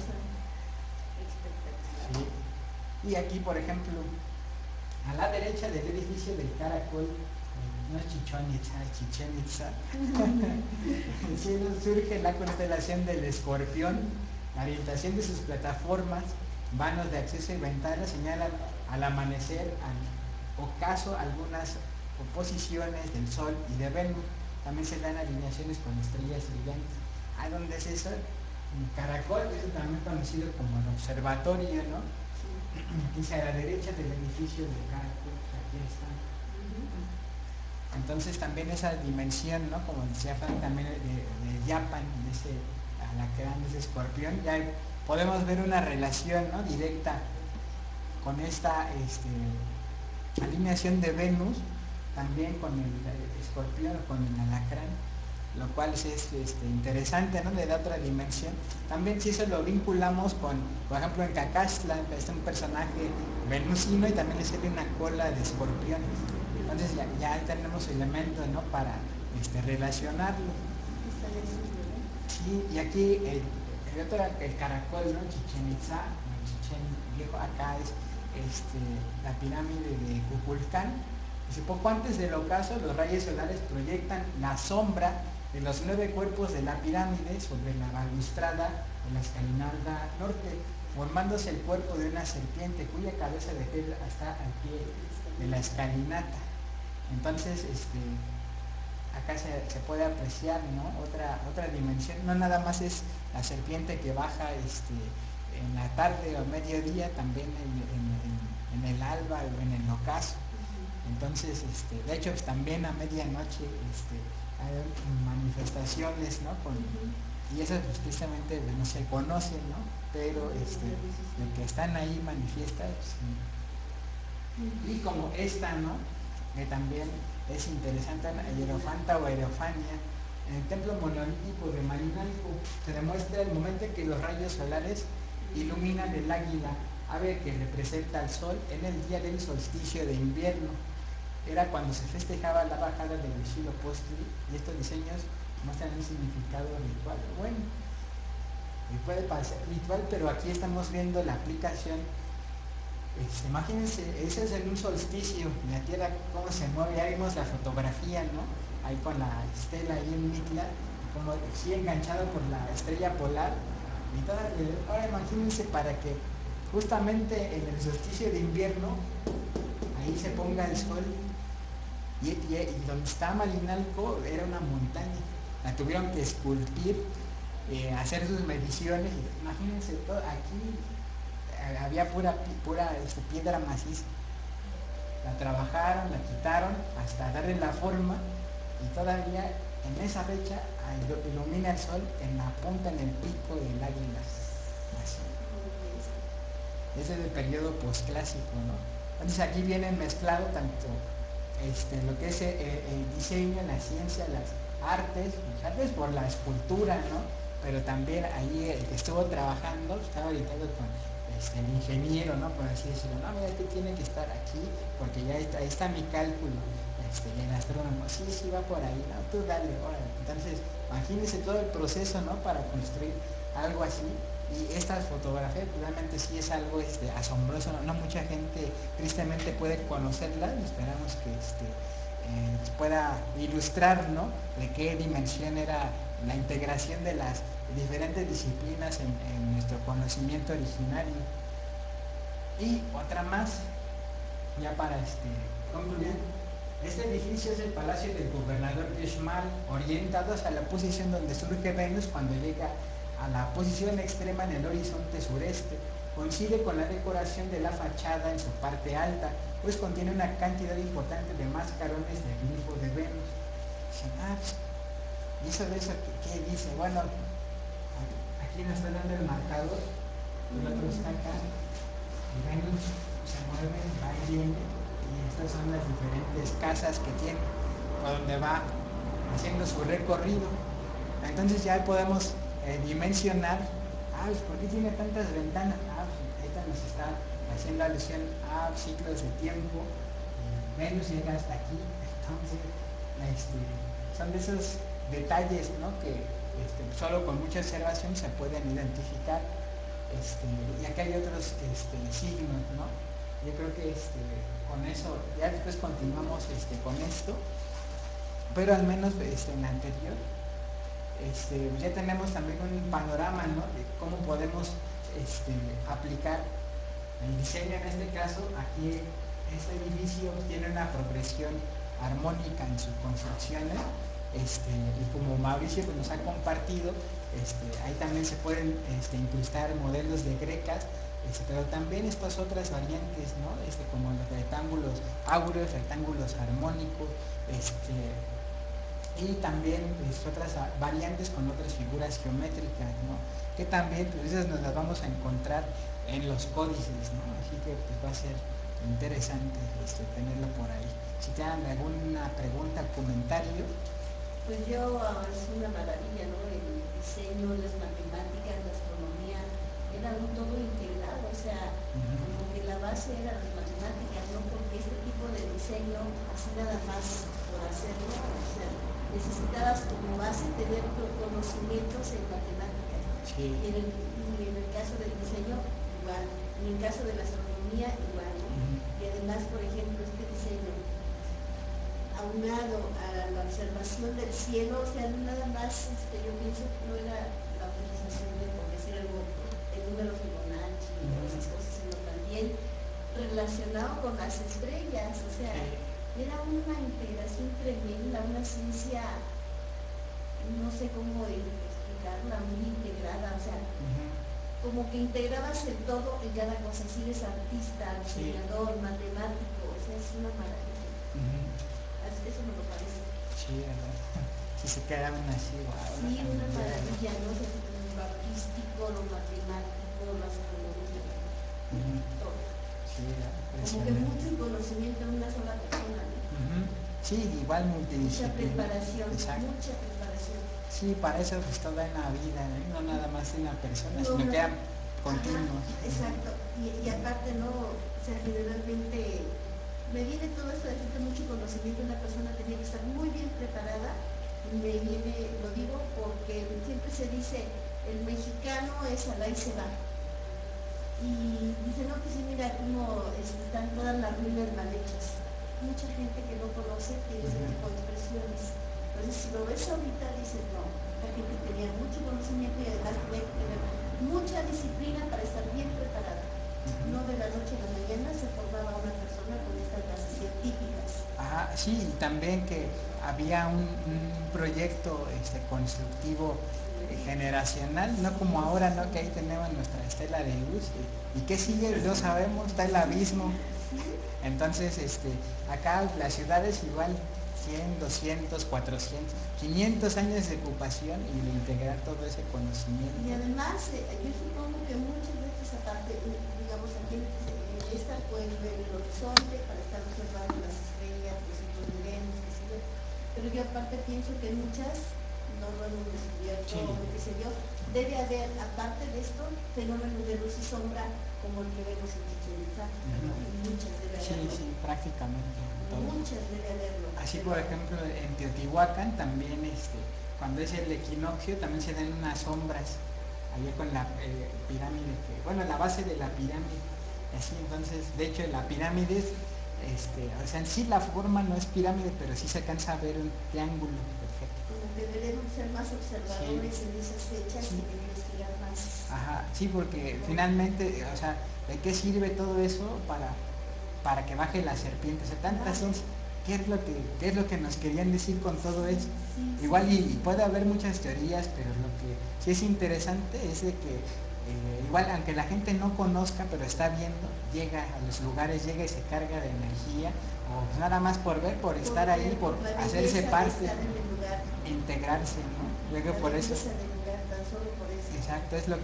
Sí. Y aquí, por ejemplo, a la derecha del edificio del Caracol, no es Chichén Itzá, Chichén Itzá, sí, surge la constelación del Escorpión. La orientación de sus plataformas, vanos de acceso y ventanas señalan al amanecer, al ocaso, algunas oposiciones del Sol y de Venus. También se dan alineaciones con estrellas brillantes. ¿A dónde es eso? En Caracol, es también conocido como el observatorio, ¿no? Dice a la derecha del edificio del Caracol, aquí está. Entonces también esa dimensión, ¿no?, como decía Frank, también de, de Japan, de ese alacrán, de ese escorpión, ya podemos ver una relación, ¿no?, directa con esta este, alineación de Venus, también con el escorpión o con el alacrán, lo cual es este, interesante, ¿no?, le da otra dimensión. También si eso lo vinculamos con, por ejemplo, en Cacaxtla está un personaje venusino y también le sale una cola de escorpión. Entonces ya, ya tenemos elementos, ¿no?, para este, relacionarlo. Sí, y aquí el, el otro, el Caracol, ¿no?, Chichén Itzá, Chichén Viejo, acá es este, la pirámide de Kukulcán. Dice, poco antes del ocaso, los rayos solares proyectan la sombra de los nueve cuerpos de la pirámide sobre la balustrada de la escalinata norte, formándose el cuerpo de una serpiente cuya cabeza de piedra está al pie de la escalinata. Entonces, este, acá se, se puede apreciar, ¿no?, otra, otra dimensión. No nada más es la serpiente que baja este, en la tarde o mediodía, también en, en, en, en el alba o en el ocaso. Entonces, este, de hecho, pues, también a medianoche este, hay manifestaciones, ¿no?, con, y esas pues, precisamente no se conocen, ¿no?, pero este, de que están ahí manifiestas. Pues, y como esta, ¿no?, que también es interesante, la hierofanta o hierofania, en el templo monolítico de Marinalco se demuestra el momento en que los rayos solares iluminan el águila, ave que representa al sol en el día del solsticio de invierno. Era cuando se festejaba la bajada del Huitzilopochtli, y estos diseños muestran un significado ritual. Bueno, puede parecer ritual, pero aquí estamos viendo la aplicación. Pues, imagínense, ese es en un solsticio, la Tierra cómo se mueve, ya vimos la fotografía, ¿no?, ahí con la estela ahí en Mitla, como sí enganchado por la estrella polar, y todo alrededor. Ahora imagínense para que justamente en el solsticio de invierno, ahí se ponga el sol, y, y, y donde está Malinalco era una montaña, la tuvieron que esculpir, eh, hacer sus mediciones, imagínense todo, aquí había pura, pura este, piedra maciza, la trabajaron, la quitaron hasta darle la forma, y todavía en esa fecha ilumina el sol en la punta, en el pico del águila, así. Ese es el periodo posclásico, ¿no? Entonces aquí viene mezclado tanto este, lo que es el, el diseño, la ciencia, las artes, las artes por la escultura, ¿no?, pero también ahí el que estuvo trabajando estaba orientado con este, el ingeniero, ¿no?, por así decirlo. No, mira, este tiene que estar aquí porque ya está, ahí está mi cálculo. Este, y el astrónomo, sí, sí, va por ahí, no, tú dale, órale. Entonces, imagínense todo el proceso, ¿no?, para construir algo así. Y estas fotografías realmente sí es algo este, asombroso, ¿no? No mucha gente tristemente puede conocerlas, esperamos que este, eh, pueda ilustrar, ¿no?, de qué dimensión era la integración de las diferentes disciplinas en, en nuestro conocimiento originario. Y otra más, ya para este, concluir, este edificio es el palacio del gobernador Uxmal, orientado hacia la posición donde surge Venus cuando llega a la posición extrema en el horizonte sureste. Coincide con la decoración de la fachada en su parte alta, pues contiene una cantidad importante de mascarones de glifo de Venus. Ah, ¿y eso de eso qué, qué dice? Bueno, aquí nos está dando el marcador, el otro está acá, y Venus se mueve, va y viene, y estas son las diferentes casas que tiene. por donde va haciendo su recorrido. Entonces ya podemos eh, dimensionar, ah, pues, ¿por qué tiene tantas ventanas? Ah, pues, ahorita nos está haciendo alusión a ciclos de tiempo. Venus llega hasta aquí, entonces este, son de esos detalles, ¿no? que este, solo con mucha observación se pueden identificar. Este, y acá hay otros este, signos, ¿no? Yo creo que este, con eso, ya después continuamos este, con esto, pero al menos este, en la anterior, este, ya tenemos también un panorama, ¿no? De cómo podemos este, aplicar el diseño. En este caso, aquí este edificio tiene una progresión armónica en sus construcciones, este, y como Mauricio pues, nos ha compartido, este, ahí también se pueden este, incrustar modelos de grecas, este, pero también estas otras variantes, ¿no? este, como los rectángulos áureos, rectángulos armónicos, este, y también pues, otras variantes con otras figuras geométricas, ¿no? que también pues, esas nos las vamos a encontrar en los códices, ¿no? así que pues, va a ser interesante este, tenerlo por ahí. Si tienen alguna pregunta, comentario. Pues yo, es una maravilla, ¿no? El diseño, las matemáticas, la astronomía, era un todo integrado, o sea, uh-huh. como que la base era las matemáticas, ¿no? Porque este tipo de diseño, así nada más por hacerlo, o sea, necesitabas como base tener conocimientos en matemáticas. Sí. Y, en el, y en el caso del diseño, igual. En el caso de la astronomía, igual, ¿no? Uh-huh. Y además, por ejemplo, este diseño, aunado a la observación del cielo, o sea, nada más, este, yo pienso que no era la utilización de, por decir algo, el número Fibonacci y todas esas cosas, sino también relacionado con las estrellas, o sea, era una integración tremenda, una ciencia, no sé cómo explicarla, muy integrada, o sea, uh-huh. como que integrabas el todo en cada cosa, si eres artista, diseñador, sí. matemático, o sea, es una maravilla. Uh-huh. Eso me lo parece. Sí, ¿verdad? Si se quedaban así, wow. Sí, una maravilla, ¿no? Lo artístico, lo matemático, lo astronómico, uh-huh. todo. Sí, como que mucho conocimiento en una sola persona, ¿no? Uh-huh. Sí, igual multidisciplina. Mucha preparación, exacto. mucha preparación. Sí, para eso pues toda en la vida, ¿eh? No nada más de una persona, no, sino no. que era continuo. Ajá, exacto, y, y aparte, ¿no? O sea, generalmente me viene todo esto de decirte mucho conocimiento, una persona tenía que estar muy bien preparada, me viene, lo digo porque siempre se dice, el mexicano es alá y se va, y dice, no, pues sí, mira cómo están todas las ruinas mal hechas, mucha gente que no conoce tiene ese tipo de expresiones, entonces si lo ves ahorita dices, no, la gente tenía mucho conocimiento y además tenía que tener mucha disciplina para estar bien preparada. No de la noche a la mañana se formaba una persona con estas bases científicas. Ajá, sí, y también que había un, un proyecto este, constructivo eh, generacional, no como ahora, ¿no? Que ahí tenemos nuestra estela de luz. ¿Y, y qué sigue? No sabemos, está el abismo. Entonces, este, acá las ciudades igual, cien, doscientos, cuatrocientos, quinientos años de ocupación y de integrar todo ese conocimiento. Y además, eh, yo supongo que muchas veces aparte, digamos, aquí en esta pueden ver el horizonte para estar observando las estrellas, los ciclos de Venus, qué sé yo. Pero yo aparte pienso que muchas, no lo hemos descubierto, sí. qué sé yo, debe haber, aparte de esto, fenómenos de luz y sombra como el que vemos en Chichén Itzá. Uh-huh. Muchas debe haberlo. Sí, sí, prácticamente. Todo. Muchas debe haberlo. Así, por ejemplo, en Teotihuacán también, este, cuando es el equinoccio, también se dan unas sombras allá con la eh, pirámide, que, bueno, la base de la pirámide, así, entonces, de hecho, la pirámide es, este, o sea, en sí la forma no es pirámide, pero sí se alcanza a ver un triángulo perfecto. Como que debemos ser más observadores sí. en esas fechas sí. y investigar más. Ajá, sí, porque bueno. finalmente, o sea, ¿de qué sirve todo eso para, para que baje la serpiente? O sea, tanta ciencia. ¿Qué es, lo que, ¿Qué es lo que nos querían decir con todo eso? Sí, sí, igual y, y puede haber muchas teorías, pero lo que sí es interesante es de que eh, igual aunque la gente no conozca, pero está viendo, llega a los lugares, llega y se carga de energía, o pues nada más por ver, por, por estar ver, ahí, por hacerse parte, integrarse, ¿no? Luego por eso. Lugar, tan solo por eso. Exacto, es lo que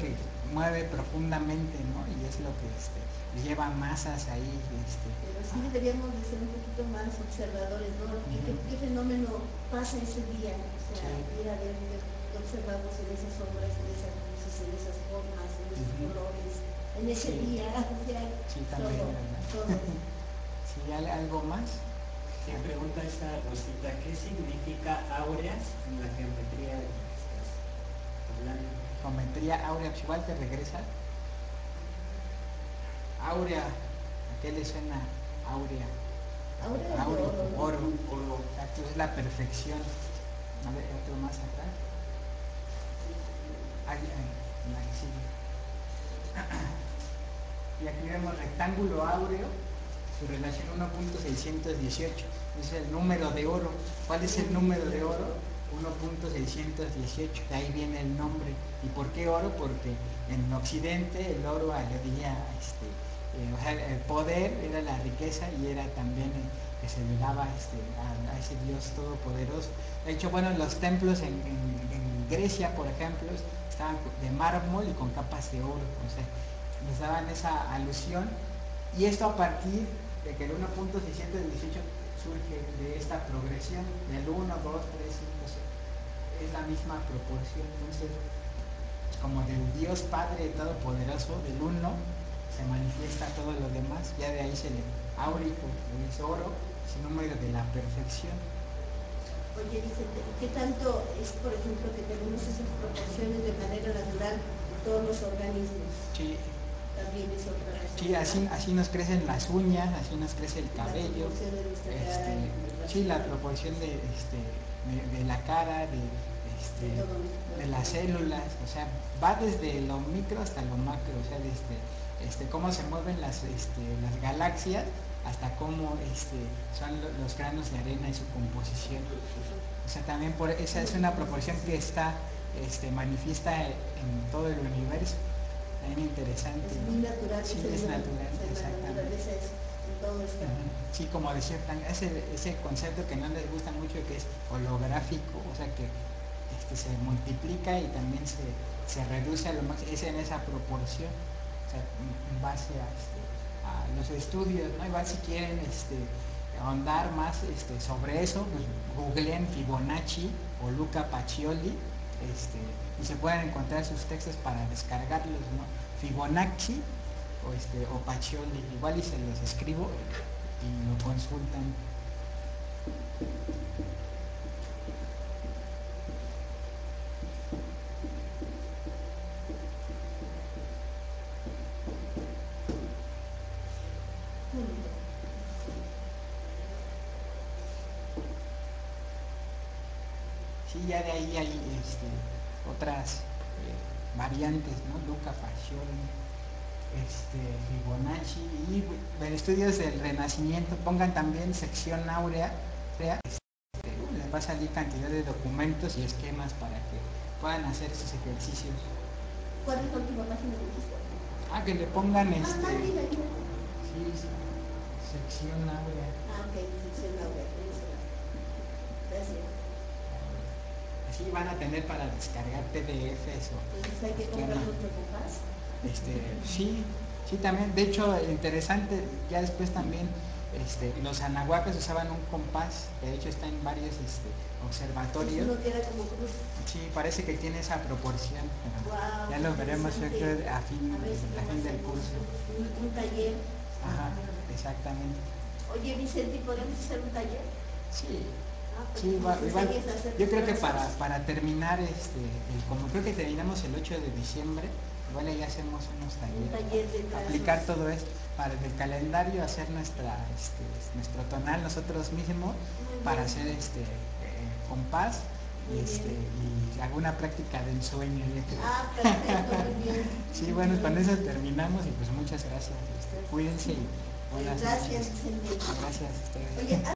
mueve profundamente, ¿no? Y es lo que este, lleva masas ahí. Este, Pero sí deberíamos de ser un poquito más observadores, ¿no? ¿Qué, uh-huh. qué fenómeno pasa ese día? O sea, sí. ir a ver qué observamos en esas sombras, en esas luces, en esas formas, en esos uh-huh. colores, en ese sí. día, o sea, sí, también, todo, todo. ¿Sí, algo más? Sí, pregunta esta Rosita, ¿qué significa áureas en la geometría de la que estás hablando? Geometría áurea, pues igual te regresa. Áurea, ¿a qué le suena áurea? Áurea, áurea oro. Oro, oro. Exacto, es la perfección. A ver, otro más atrás. Ahí, ahí, la que sigue. Y aquí vemos rectángulo áureo, su relación uno punto seiscientos dieciocho. Es el número de oro. ¿Cuál es el número de oro? uno punto seiscientos dieciocho. De ahí viene el nombre. ¿Y por qué oro? Porque en Occidente el oro aludía este, eh, o sea, el poder era la riqueza y era también el que se le daba este, a, a ese Dios todopoderoso. De hecho, bueno, los templos en, en, en Grecia, por ejemplo, estaban de mármol y con capas de oro. O sea, nos daban esa alusión. Y esto a partir de que el uno punto seiscientos dieciocho surge de esta progresión del uno, dos, tres, cinco, seis. Es la misma proporción. Entonces, como del Dios Padre Todopoderoso, del uno, se manifiesta todo lo demás. Ya de ahí se le áurico, es oro, es el número de la perfección. Oye, Vicente, ¿qué tanto es, por ejemplo, que tenemos esas proporciones de manera natural en todos los organismos? Sí. También es otra razón. Sí, así, así nos crecen las uñas, así nos crece el cabello. La proporción de nuestra este, cara. Sí, la proporción de, este, de, de la cara, de, este, de las células, o sea, va desde lo micro hasta lo macro, o sea, desde este, cómo se mueven las, este, las galaxias hasta cómo este, son los granos de arena y su composición. O sea, también por, esa es una proporción que está este, manifiesta en todo el universo. También interesante. Es muy natural. Sí, es natural, exactamente. Es, en todo está. Uh-huh. Sí, como decía Frank, ese, ese concepto que no les gusta mucho, que es holográfico, o sea, que este, se multiplica y también se, se reduce a lo máximo, es en esa proporción, o sea, en base a, este, a los estudios, ¿no? Igual si quieren este, ahondar más este, sobre eso, pues googleen Fibonacci o Luca Pacioli, este, y se pueden encontrar sus textos para descargarlos, ¿no? Fibonacci o, este, o Pacioli, igual y se los escribo y lo consultan. Sí, ya de ahí hay este, otras eh, variantes, ¿no? Luca Pacioli, este, Fibonacci y en estudios del Renacimiento pongan también sección áurea, este, les va a salir cantidad de documentos y esquemas para que puedan hacer sus ejercicios. ¿Cuál es la última página que dijiste? Ah, que le pongan este. Ah, mira, mira. Sí, sí, sección áurea. Ah, ok, sección áurea. Gracias. Así van a tener para descargar P D Fs o. Entonces hay que comprar nuestro compás. Este, sí, sí también. De hecho, interesante, ya después también este, los anahuacas usaban un compás, que de hecho está en varios este, observatorios. Uno que era como cruz. Sí, parece que tiene esa proporción. Wow, ya lo veremos yo creo a fin, a, ver si a fin del curso. Un, un taller. Ajá, exactamente. Oye, Vicente, ¿podemos hacer un taller? Sí. Ah, pues sí, igual, igual yo creo que para, cosas. para terminar, este, el, como creo que terminamos el ocho de diciembre, igual ahí hacemos unos talleres, taller de aplicar todo esto, para el calendario hacer nuestra, este, nuestro tonal nosotros mismos, para hacer este eh, compás y, este, y alguna práctica de ensueño. Ah, perfecto, muy bien. Sí, bueno, con eso terminamos y pues muchas gracias, este, cuídense y buenas gracias, noches. Vicente. Gracias a ustedes. Oye,